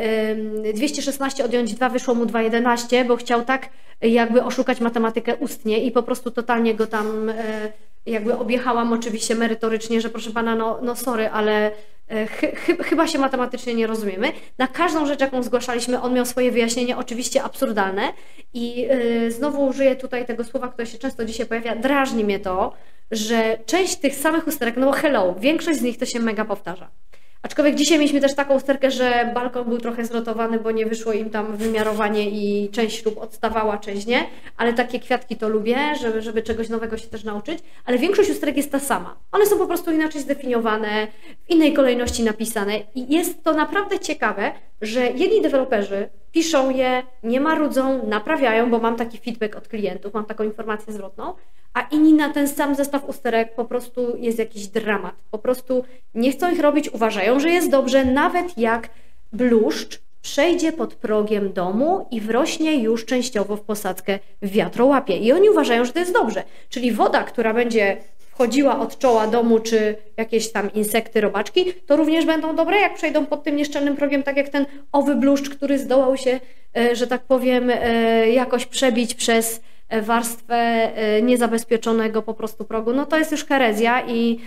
B: 216 odjąć 2 wyszło mu 2,11, bo chciał tak jakby oszukać matematykę ustnie i po prostu totalnie go tam jakby objechałam oczywiście merytorycznie, że proszę pana, no sorry, ale chyba się matematycznie nie rozumiemy. Na każdą rzecz, jaką zgłaszaliśmy, on miał swoje wyjaśnienie, oczywiście absurdalne i znowu użyję tutaj tego słowa, które się często dzisiaj pojawia, drażni mnie to, że część tych samych usterek, no bo hello, większość z nich to się mega powtarza. Aczkolwiek dzisiaj mieliśmy też taką usterkę, że balkon był trochę zrotowany, bo nie wyszło im tam wymiarowanie i część śrub odstawała, część nie, ale takie kwiatki to lubię, żeby czegoś nowego się też nauczyć, ale większość usterek jest ta sama. One są po prostu inaczej zdefiniowane, w innej kolejności napisane i jest to naprawdę ciekawe, że jedni deweloperzy piszą je, nie marudzą, naprawiają, bo mam taki feedback od klientów, mam taką informację zwrotną, a inni na ten sam zestaw usterek po prostu jest jakiś dramat. Po prostu nie chcą ich robić, uważają, że jest dobrze, nawet jak bluszcz przejdzie pod progiem domu i wrośnie już częściowo w posadzkę w wiatrołapie. I oni uważają, że to jest dobrze. Czyli woda, która będzie wchodziła od czoła domu, czy jakieś tam insekty, robaczki, to również będą dobre, jak przejdą pod tym nieszczelnym progiem, tak jak ten owy bluszcz, który zdołał się, że tak powiem, jakoś przebić przez warstwę niezabezpieczonego po prostu progu. No to jest już herezja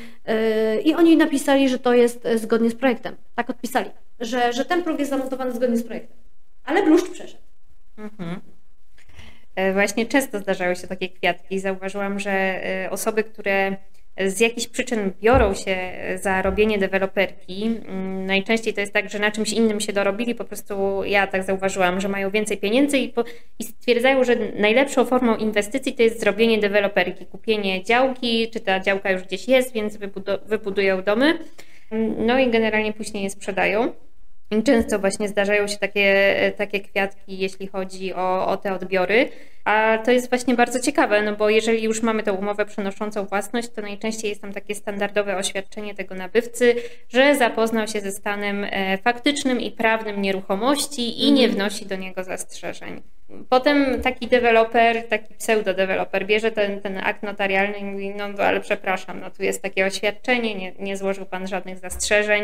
B: i oni napisali, że to jest zgodnie z projektem. Tak odpisali, że ten próg jest zamontowany zgodnie z projektem. Ale bluszcz przeszedł.
A: Mhm. Właśnie często zdarzały się takie kwiatki. Zauważyłam, że osoby, które z jakichś przyczyn biorą się za robienie deweloperki, najczęściej to jest tak, że na czymś innym się dorobili, po prostu ja tak zauważyłam, że mają więcej pieniędzy i stwierdzają, że najlepszą formą inwestycji to jest zrobienie deweloperki, kupienie działki, czy ta działka już gdzieś jest, więc wybudują domy, no i generalnie później je sprzedają. I często właśnie zdarzają się takie kwiatki, jeśli chodzi o te odbiory, a to jest właśnie bardzo ciekawe, no bo jeżeli już mamy tę umowę przenoszącą własność, to najczęściej jest tam takie standardowe oświadczenie tego nabywcy, że zapoznał się ze stanem faktycznym i prawnym nieruchomości i nie wnosi do niego zastrzeżeń. Potem taki deweloper, taki pseudodeweloper bierze ten akt notarialny i mówi, no ale przepraszam, no tu jest takie oświadczenie, nie złożył pan żadnych zastrzeżeń.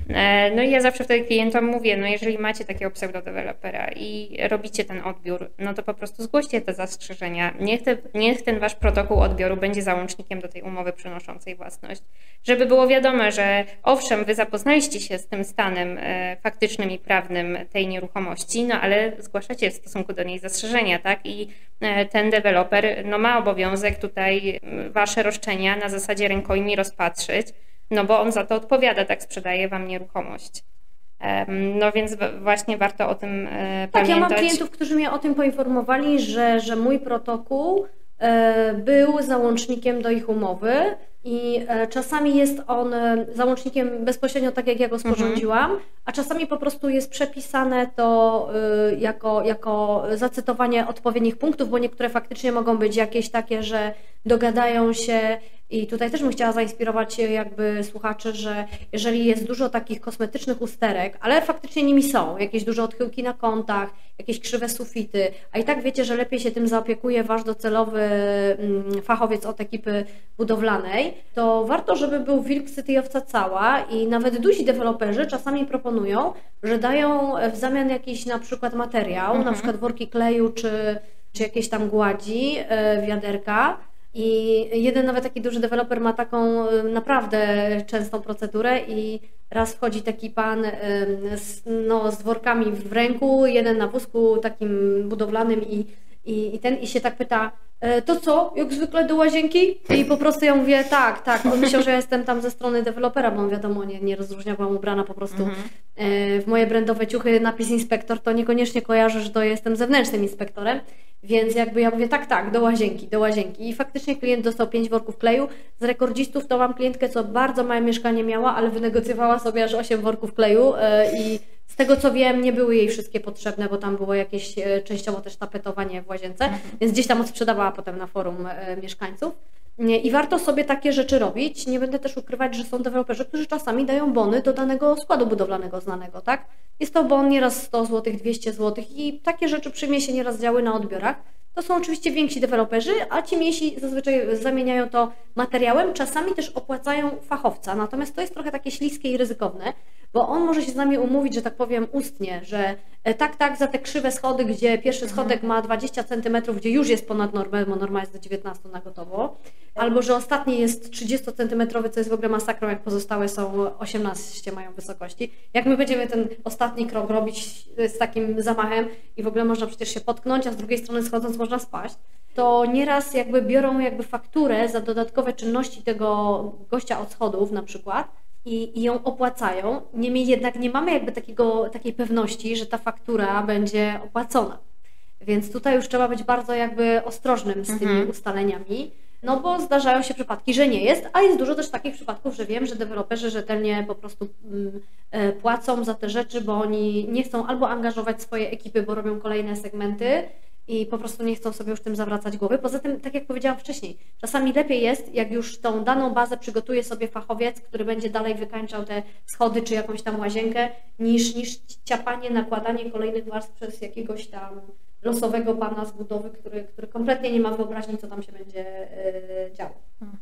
A: No i ja zawsze wtedy klientom mówię, no jeżeli macie takiego pseudodewelopera i robicie ten odbiór, no to po prostu zgłoście te zastrzeżenia. Niech ten wasz protokół odbioru będzie załącznikiem do tej umowy przynoszącej własność. Żeby było wiadome, że owszem, wy zapoznaliście się z tym stanem faktycznym i prawnym tej nieruchomości, no ale zgłaszacie w stosunku do niej zastrzeżenia, tak? I ten deweloper no, ma obowiązek tutaj wasze roszczenia na zasadzie rękojmi rozpatrzyć, no bo on za to odpowiada, tak sprzedaje wam nieruchomość. No więc właśnie warto o tym pamiętać.
B: Ja mam klientów, którzy mnie o tym poinformowali, że mój protokół był załącznikiem do ich umowy i czasami jest on załącznikiem bezpośrednio tak, jak ja go sporządziłam, a czasami po prostu jest przepisane to jako zacytowanie odpowiednich punktów, bo niektóre faktycznie mogą być jakieś takie, że dogadają się i tutaj też bym chciała zainspirować jakby słuchaczy, że jeżeli jest dużo takich kosmetycznych usterek, ale faktycznie nimi są, jakieś duże odchyłki na kątach, jakieś krzywe sufity, a i tak wiecie, że lepiej się tym zaopiekuje wasz docelowy fachowiec od ekipy budowlanej, to warto, żeby był wilk syty i owca cała i nawet duzi deweloperzy czasami proponują, że dają w zamian jakiś na przykład materiał, na przykład worki kleju czy jakieś tam gładzi, wiaderka. I jeden nawet taki duży deweloper ma taką naprawdę częstą procedurę i raz wchodzi taki pan z workami w ręku, jeden na wózku takim budowlanym i się tak pyta, to co, jak zwykle do łazienki? I po prostu ja mówię, tak. On myślał, że ja jestem tam ze strony dewelopera, bo on wiadomo, nie rozróżnia, byłam ubrana po prostu w moje brandowe ciuchy, napis inspektor, to niekoniecznie kojarzy, że to jestem zewnętrznym inspektorem. Więc jakby ja mówię, tak, do łazienki. I faktycznie klient dostał 5 worków kleju. Z rekordzistów to mam klientkę, co bardzo małe mieszkanie miała, ale wynegocjowała sobie aż 8 worków kleju i z tego co wiem, nie były jej wszystkie potrzebne, bo tam było jakieś częściowo też tapetowanie w łazience, więc gdzieś tam odsprzedawała potem na forum mieszkańców. I warto sobie takie rzeczy robić. Nie będę też ukrywać, że są deweloperzy, którzy czasami dają bony do danego składu budowlanego znanego, tak? Jest to bon nieraz 100 zł, 200 zł i takie rzeczy przy mnie się nieraz działy na odbiorach. To są oczywiście więksi deweloperzy, a ci mniejsi zazwyczaj zamieniają to materiałem, czasami też opłacają fachowca, natomiast to jest trochę takie śliskie i ryzykowne, bo on może się z nami umówić, że tak powiem ustnie, że tak, za te krzywe schody, gdzie pierwszy schodek ma 20 cm, gdzie już jest ponad normę, bo norma jest do 19 na gotowo, albo że ostatni jest 30 cm, co jest w ogóle masakrą, jak pozostałe są 18 mają wysokości. Jak my będziemy ten ostatni krok robić z takim zamachem i w ogóle można przecież się potknąć, a z drugiej strony schodząc można spaść, to nieraz jakby biorą fakturę za dodatkowe czynności tego gościa od schodów na przykład i ją opłacają. Niemniej jednak nie mamy takiej pewności, że ta faktura będzie opłacona. Więc tutaj już trzeba być bardzo ostrożnym z tymi ustaleniami. No bo zdarzają się przypadki, że nie jest, a jest dużo też takich przypadków, że wiem, że deweloperzy rzetelnie po prostu płacą za te rzeczy, bo oni nie chcą albo angażować swoje ekipy, bo robią kolejne segmenty i po prostu nie chcą sobie już tym zawracać głowy. Poza tym, tak jak powiedziałam wcześniej, czasami lepiej jest, jak już tą daną bazę przygotuje sobie fachowiec, który będzie dalej wykańczał te schody czy jakąś tam łazienkę, niż ciapanie, nakładanie kolejnych warstw przez jakiegoś tam losowego pana z budowy, który kompletnie nie ma wyobraźni, co tam się będzie działo.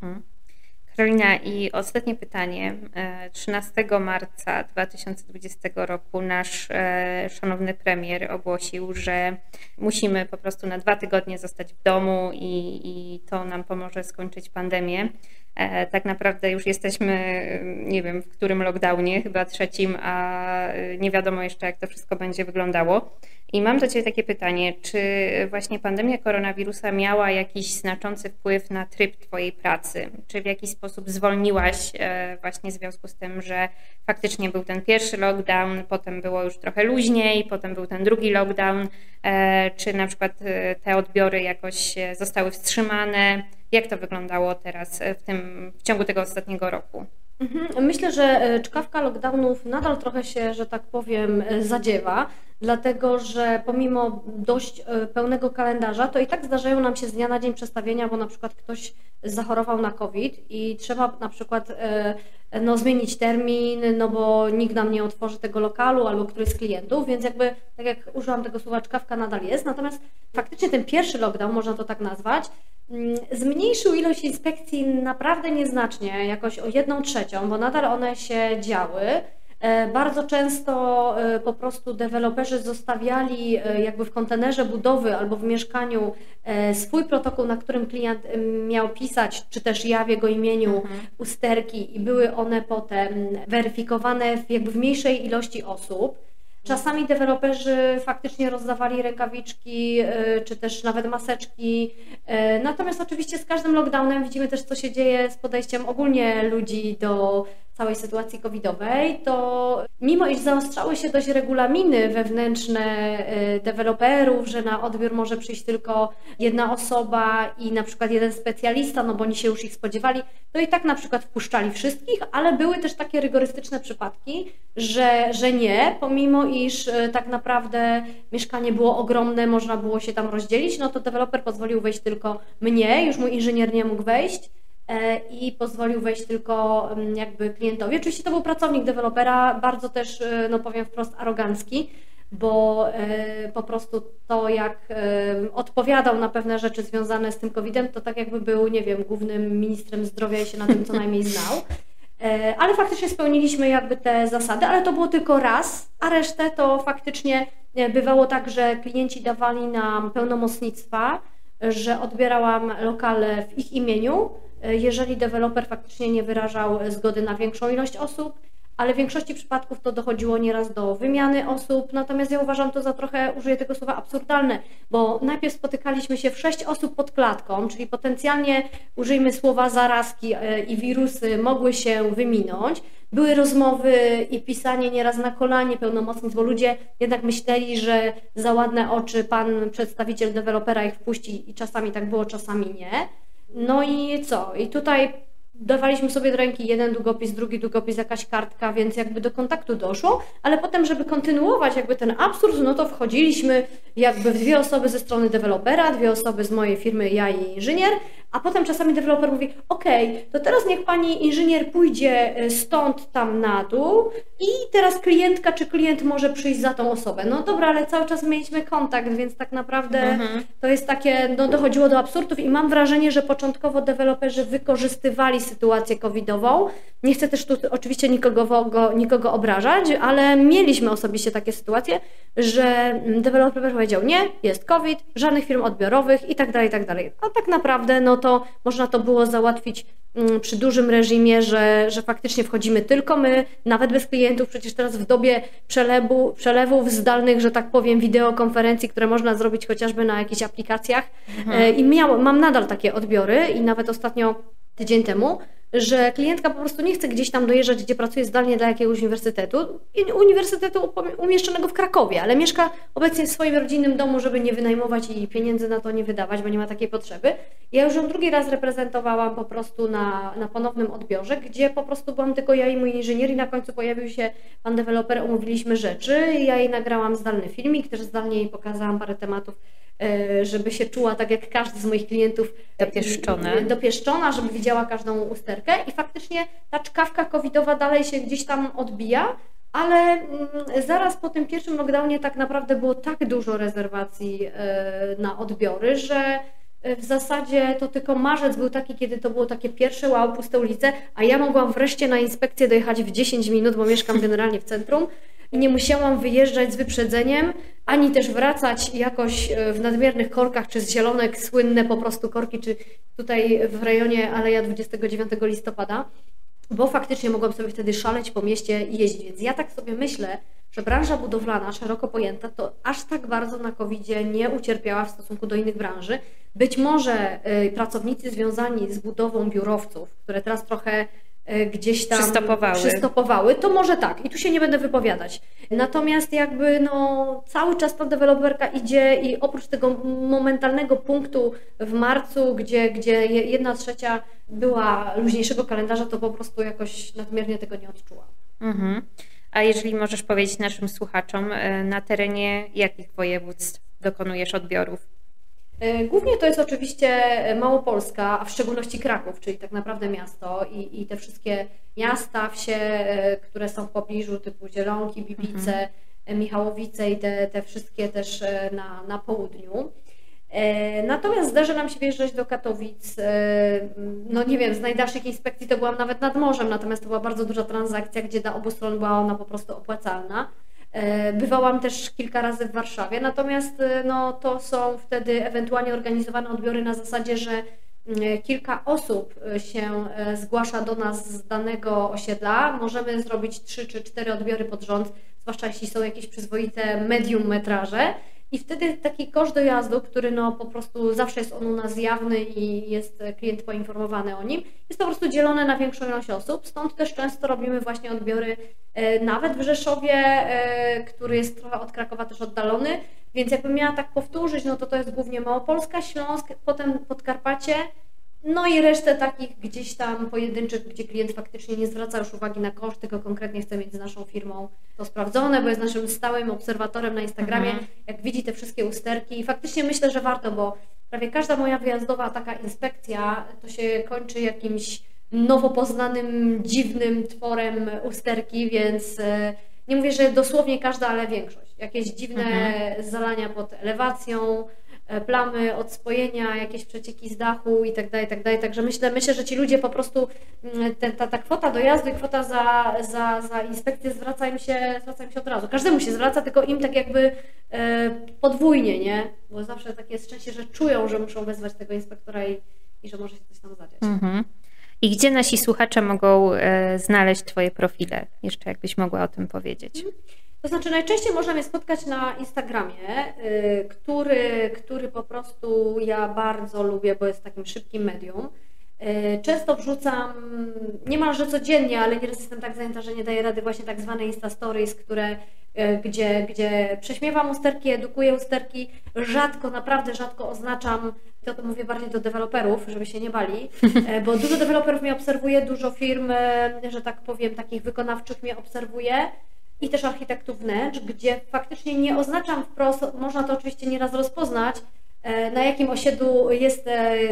A: Karolina, i ostatnie pytanie. 13 marca 2020 roku nasz szanowny premier ogłosił, że musimy po prostu na 2 tygodnie zostać w domu i to nam pomoże skończyć pandemię. Tak naprawdę już jesteśmy, nie wiem w którym lockdownie, chyba 3, a nie wiadomo jeszcze jak to wszystko będzie wyglądało. I mam do Ciebie takie pytanie, czy właśnie pandemia koronawirusa miała jakiś znaczący wpływ na tryb Twojej pracy? Czy w jakiś sposób zwolniłaś właśnie w związku z tym, że faktycznie był ten pierwszy lockdown, potem było już trochę luźniej, potem był ten drugi lockdown, czy na przykład te odbiory jakoś zostały wstrzymane? Jak to wyglądało teraz w ciągu tego ostatniego roku?
B: Myślę, że czkawka lockdownów nadal trochę się, że tak powiem, zadziewa, dlatego że pomimo dość pełnego kalendarza, to i tak zdarzają nam się z dnia na dzień przestawienia, bo na przykład ktoś zachorował na COVID i trzeba na przykład zmienić termin, no bo nikt nam nie otworzy tego lokalu albo któryś z klientów, więc tak jak użyłam tego słowa, czkawka nadal jest, natomiast faktycznie ten pierwszy lockdown, można to tak nazwać, zmniejszył ilość inspekcji naprawdę nieznacznie, jakoś o 1/3, bo nadal one się działy, Bardzo często po prostu deweloperzy zostawiali jakby w kontenerze budowy albo w mieszkaniu swój protokół, na którym klient miał pisać, czy też ja w jego imieniu usterki i były one potem weryfikowane jakby w mniejszej ilości osób. Czasami deweloperzy faktycznie rozdawali rękawiczki, czy też nawet maseczki. Natomiast oczywiście z każdym lockdownem widzimy też, co się dzieje z podejściem ogólnie ludzi do całej sytuacji covidowej, to mimo iż zaostrzały się dość regulaminy wewnętrzne deweloperów, że na odbiór może przyjść tylko jedna osoba i na przykład jeden specjalista, no bo oni się już ich spodziewali, to i tak na przykład wpuszczali wszystkich, ale były też takie rygorystyczne przypadki, że nie, pomimo iż tak naprawdę mieszkanie było ogromne, można było się tam rozdzielić, no to deweloper pozwolił wejść tylko mnie, już mój inżynier nie mógł wejść i pozwolił wejść tylko jakby klientowi. Oczywiście to był pracownik dewelopera, bardzo też, no powiem wprost, arogancki, bo po prostu to, jak odpowiadał na pewne rzeczy związane z tym COVID-em, to tak jakby był, nie wiem, głównym ministrem zdrowia i się na tym co najmniej znał. Ale faktycznie spełniliśmy jakby te zasady, ale to było tylko raz, a resztę to faktycznie bywało tak, że klienci dawali nam pełnomocnictwa, że odbierałam lokale w ich imieniu, jeżeli deweloper faktycznie nie wyrażał zgody na większą ilość osób, ale w większości przypadków to dochodziło nieraz do wymiany osób, natomiast ja uważam to za trochę, użyję tego słowa, absurdalne, bo najpierw spotykaliśmy się w 6 osób pod klatką, czyli potencjalnie, użyjmy słowa, zarazki i wirusy mogły się wyminąć. Były rozmowy i pisanie nieraz na kolanie pełnomocnic, bo ludzie jednak myśleli, że za ładne oczy pan przedstawiciel dewelopera ich wpuści i czasami tak było, czasami nie. No i co? I tutaj dawaliśmy sobie do ręki jeden długopis, drugi długopis, jakaś kartka, więc jakby do kontaktu doszło, ale potem, żeby kontynuować jakby ten absurd, no to wchodziliśmy jakby w 2 osoby ze strony dewelopera, 2 osoby z mojej firmy, ja i inżynier, a potem czasami deweloper mówi, okej, to teraz niech pani inżynier pójdzie stąd tam na dół i teraz klientka czy klient może przyjść za tą osobę. No dobra, ale cały czas mieliśmy kontakt, więc tak naprawdę to jest takie, no dochodziło do absurdów i mam wrażenie, że początkowo deweloperzy wykorzystywali sytuację covidową. Nie chcę też tu oczywiście nikogo obrażać, ale mieliśmy osobiście takie sytuacje, że deweloper powiedział nie, jest COVID, żadnych firm odbiorowych i tak dalej, i tak dalej. A tak naprawdę no to można to było załatwić przy dużym reżimie, że faktycznie wchodzimy tylko my, nawet bez klientów, przecież teraz w dobie przelewów zdalnych, że tak powiem, wideokonferencji, które można zrobić chociażby na jakichś aplikacjach i mam nadal takie odbiory i nawet ostatnio tydzień temu, że klientka po prostu nie chce gdzieś tam dojeżdżać, gdzie pracuje zdalnie dla jakiegoś uniwersytetu umieszczonego w Krakowie, ale mieszka obecnie w swoim rodzinnym domu, żeby nie wynajmować i pieniędzy na to nie wydawać, bo nie ma takiej potrzeby. Ja już ją drugi raz reprezentowałam po prostu na ponownym odbiorze, gdzie po prostu byłam tylko ja i mój inżynier i na końcu pojawił się pan deweloper, omówiliśmy rzeczy, ja jej nagrałam zdalny filmik, też zdalnie jej pokazałam parę tematów, żeby się czuła tak jak każdy z moich klientów dopieszczona, żeby widziała każdą usterkę i faktycznie ta czkawka covidowa dalej się gdzieś tam odbija, ale zaraz po tym pierwszym lockdownie tak naprawdę było tak dużo rezerwacji na odbiory, że w zasadzie to tylko marzec był taki, kiedy to było takie pierwsze wow, puste ulice, a ja mogłam wreszcie na inspekcję dojechać w 10 minut, bo mieszkam generalnie w centrum i nie musiałam wyjeżdżać z wyprzedzeniem, ani też wracać jakoś w nadmiernych korkach, czy z zielonek, słynne po prostu korki, czy tutaj w rejonie Aleja 29 listopada, bo faktycznie mogłam sobie wtedy szaleć po mieście i jeździć. Więc ja tak sobie myślę, że branża budowlana, szeroko pojęta, to aż tak bardzo na COVID-zie nie ucierpiała w stosunku do innych branży. Być może pracownicy związani z budową biurowców, które teraz trochę gdzieś tam przystopowały, to może tak i tu się nie będę wypowiadać. Natomiast jakby no cały czas ta deweloperka idzie i oprócz tego momentalnego punktu w marcu, gdzie 1/3 była luźniejszego kalendarza, to po prostu jakoś nadmiernie tego nie odczuła.
A: A jeżeli możesz powiedzieć naszym słuchaczom, na terenie jakich województw dokonujesz odbiorów?
B: Głównie to jest oczywiście Małopolska, a w szczególności Kraków, czyli tak naprawdę miasto i te wszystkie miasta, wsie, które są w pobliżu, typu Zielonki, Bibice, Michałowice i te wszystkie też na południu. Natomiast zdarza nam się wjeżdżać do Katowic, no nie wiem, z najdalszych inspekcji to byłam nawet nad morzem, natomiast to była bardzo duża transakcja, gdzie dla obu stron była ona po prostu opłacalna. Bywałam też kilka razy w Warszawie, natomiast no, to są wtedy ewentualnie organizowane odbiory na zasadzie, że kilka osób się zgłasza do nas z danego osiedla. Możemy zrobić 3 czy 4 odbiory pod rząd, zwłaszcza jeśli są jakieś przyzwoite medium metraże. I wtedy taki koszt dojazdu, który no po prostu zawsze jest on u nas jawny i jest klient poinformowany o nim, jest po prostu dzielone na większą ilość osób, stąd też często robimy właśnie odbiory nawet w Rzeszowie, który jest trochę od Krakowa też oddalony, więc jakbym miała tak powtórzyć, no to jest głównie Małopolska, Śląsk, potem Podkarpacie, no i resztę takich gdzieś tam pojedynczych, gdzie klient faktycznie nie zwraca już uwagi na koszt, tylko konkretnie chce mieć z naszą firmą to sprawdzone, bo jest naszym stałym obserwatorem na Instagramie, jak widzi te wszystkie usterki i faktycznie myślę, że warto, bo prawie każda moja wyjazdowa taka inspekcja to się kończy jakimś nowo poznanym, dziwnym tworem usterki, więc nie mówię, że dosłownie każda, ale większość. Jakieś dziwne zalania pod elewacją, plamy od spojenia, jakieś przecieki z dachu i tak dalej, tak dalej. Także myślę, że ci ludzie po prostu, ta kwota dojazdu i kwota za inspekcję zwraca im się od razu. Każdemu się zwraca, tylko im tak jakby podwójnie, nie? Bo zawsze takie jest szczęście, że czują, że muszą wezwać tego inspektora i że może się coś tam zadziać.
A: I gdzie nasi słuchacze mogą znaleźć Twoje profile? Jeszcze jakbyś mogła o tym powiedzieć.
B: To znaczy najczęściej można mnie spotkać na Instagramie, który po prostu ja bardzo lubię, bo jest takim szybkim medium. Często wrzucam niemalże codziennie, ale nieraz jestem tak zajęta, że nie daję rady, właśnie tak zwane Insta Stories, gdzie prześmiewam usterki, edukuję usterki. Rzadko, naprawdę rzadko oznaczam, to mówię bardziej do deweloperów, żeby się nie bali, bo dużo deweloperów mnie obserwuje, dużo firm, że tak powiem, takich wykonawczych mnie obserwuje. I też architektów wnętrz, gdzie faktycznie nie oznaczam wprost, można to oczywiście nieraz rozpoznać, na jakim osiedlu jest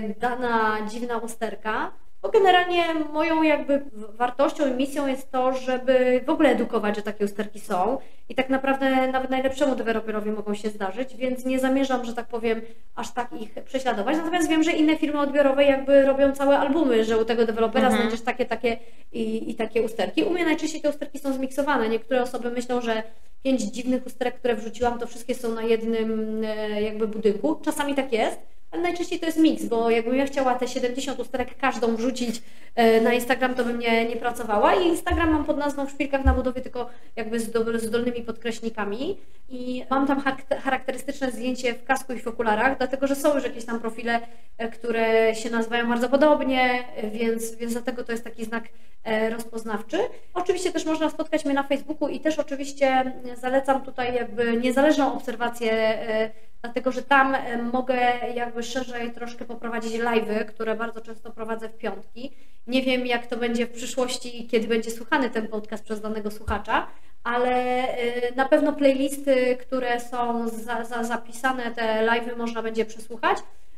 B: dana dziwna usterka, bo generalnie moją jakby wartością i misją jest to, żeby w ogóle edukować, że takie usterki są i tak naprawdę nawet najlepszemu deweloperowi mogą się zdarzyć, więc nie zamierzam, że tak powiem, aż tak ich prześladować. Natomiast wiem, że inne firmy odbiorowe jakby robią całe albumy, że u tego dewelopera znajdziesz takie i takie usterki. U mnie najczęściej te usterki są zmiksowane. Niektóre osoby myślą, że 5 dziwnych usterek, które wrzuciłam, to wszystkie są na jednym jakby budynku. Czasami tak jest. Ale najczęściej to jest miks, bo jakbym ja chciała te 70 usterek każdą wrzucić na Instagram, to bym nie pracowała i Instagram mam pod nazwą W szpilkach na budowie, tylko jakby z dolnymi podkreśnikami i mam tam charakterystyczne zdjęcie w kasku i w okularach, dlatego że są już jakieś tam profile, które się nazywają bardzo podobnie, więc dlatego to jest taki znak rozpoznawczy. Oczywiście też można spotkać mnie na Facebooku i też oczywiście zalecam tutaj jakby niezależną obserwację, dlatego że tam mogę jakby szerzej troszkę poprowadzić live'y, które bardzo często prowadzę w piątki. Nie wiem, jak to będzie w przyszłości, kiedy będzie słuchany ten podcast przez danego słuchacza, ale na pewno playlisty, które są zapisane, te live'y można będzie przesłuchać.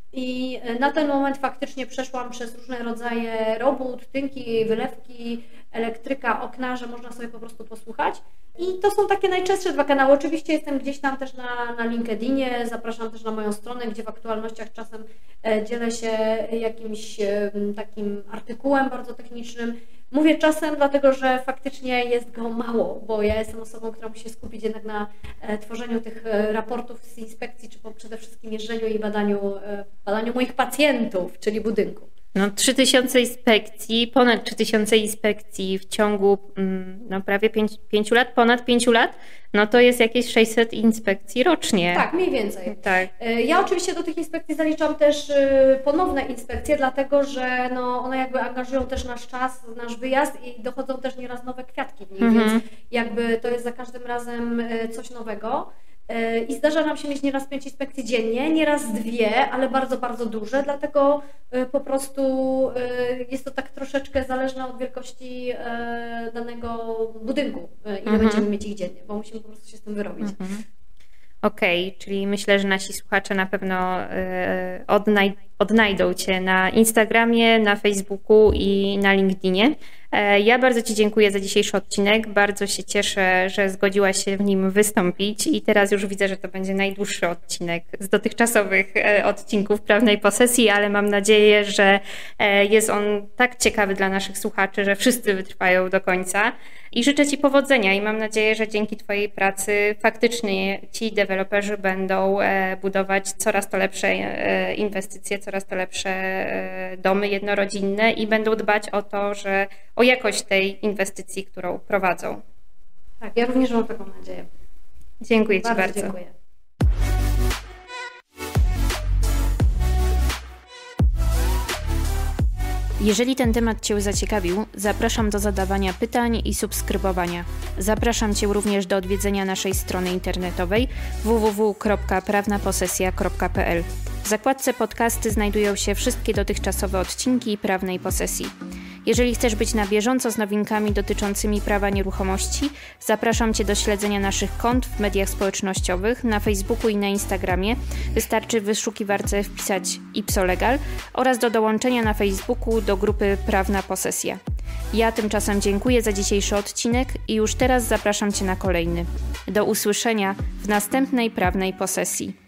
B: I na ten moment faktycznie przeszłam przez różne rodzaje robót, tynki, wylewki, elektryka, okna, że można sobie po prostu posłuchać. I to są takie najczęstsze 2 kanały. Oczywiście jestem gdzieś tam też na LinkedInie, zapraszam też na moją stronę, gdzie w aktualnościach czasem dzielę się jakimś takim artykułem bardzo technicznym. Mówię czasem, dlatego że faktycznie jest go mało, bo ja jestem osobą, która musi się skupić jednak na tworzeniu tych raportów z inspekcji, czy przede wszystkim jeżdżeniu i badaniu moich pacjentów, czyli budynku.
A: No 3000 inspekcji, ponad 3000 inspekcji w ciągu no prawie 5 lat, ponad 5 lat, no to jest jakieś 600 inspekcji rocznie.
B: Tak, mniej więcej.
A: Tak.
B: Ja oczywiście do tych inspekcji zaliczam też ponowne inspekcje, dlatego że no, one jakby angażują też nasz czas, nasz wyjazd i dochodzą też nieraz nowe kwiatki w nich, więc jakby to jest za każdym razem coś nowego. I zdarza nam się mieć nieraz 5 inspekcji dziennie, nieraz 2, ale bardzo, bardzo duże, dlatego po prostu jest to tak troszeczkę zależne od wielkości danego budynku, ile będziemy mieć ich dziennie, bo musimy po prostu się z tym wyrobić.
A: Okej, czyli myślę, że nasi słuchacze na pewno odnajdą Cię na Instagramie, na Facebooku i na LinkedInie. Ja bardzo Ci dziękuję za dzisiejszy odcinek. Bardzo się cieszę, że zgodziłaś się w nim wystąpić i teraz już widzę, że to będzie najdłuższy odcinek z dotychczasowych odcinków Prawnej Posesji, ale mam nadzieję, że jest on tak ciekawy dla naszych słuchaczy, że wszyscy wytrwają do końca. I życzę Ci powodzenia i mam nadzieję, że dzięki Twojej pracy faktycznie ci deweloperzy będą budować coraz to lepsze inwestycje, coraz to lepsze domy jednorodzinne i będą dbać o jakość tej inwestycji, którą prowadzą.
B: Tak, ja również mam taką nadzieję.
A: Dziękuję Ci bardzo.
B: Dziękuję.
A: Jeżeli ten temat Cię zaciekawił, zapraszam do zadawania pytań i subskrybowania. Zapraszam Cię również do odwiedzenia naszej strony internetowej www.prawnaposesja.pl. W zakładce podcasty znajdują się wszystkie dotychczasowe odcinki Prawnej Posesji. Jeżeli chcesz być na bieżąco z nowinkami dotyczącymi prawa nieruchomości, zapraszam Cię do śledzenia naszych kont w mediach społecznościowych, na Facebooku i na Instagramie. Wystarczy w wyszukiwarce wpisać ipsolegal oraz do dołączenia na Facebooku do grupy Prawna Posesja. Ja tymczasem dziękuję za dzisiejszy odcinek i już teraz zapraszam Cię na kolejny. Do usłyszenia w następnej Prawnej Posesji.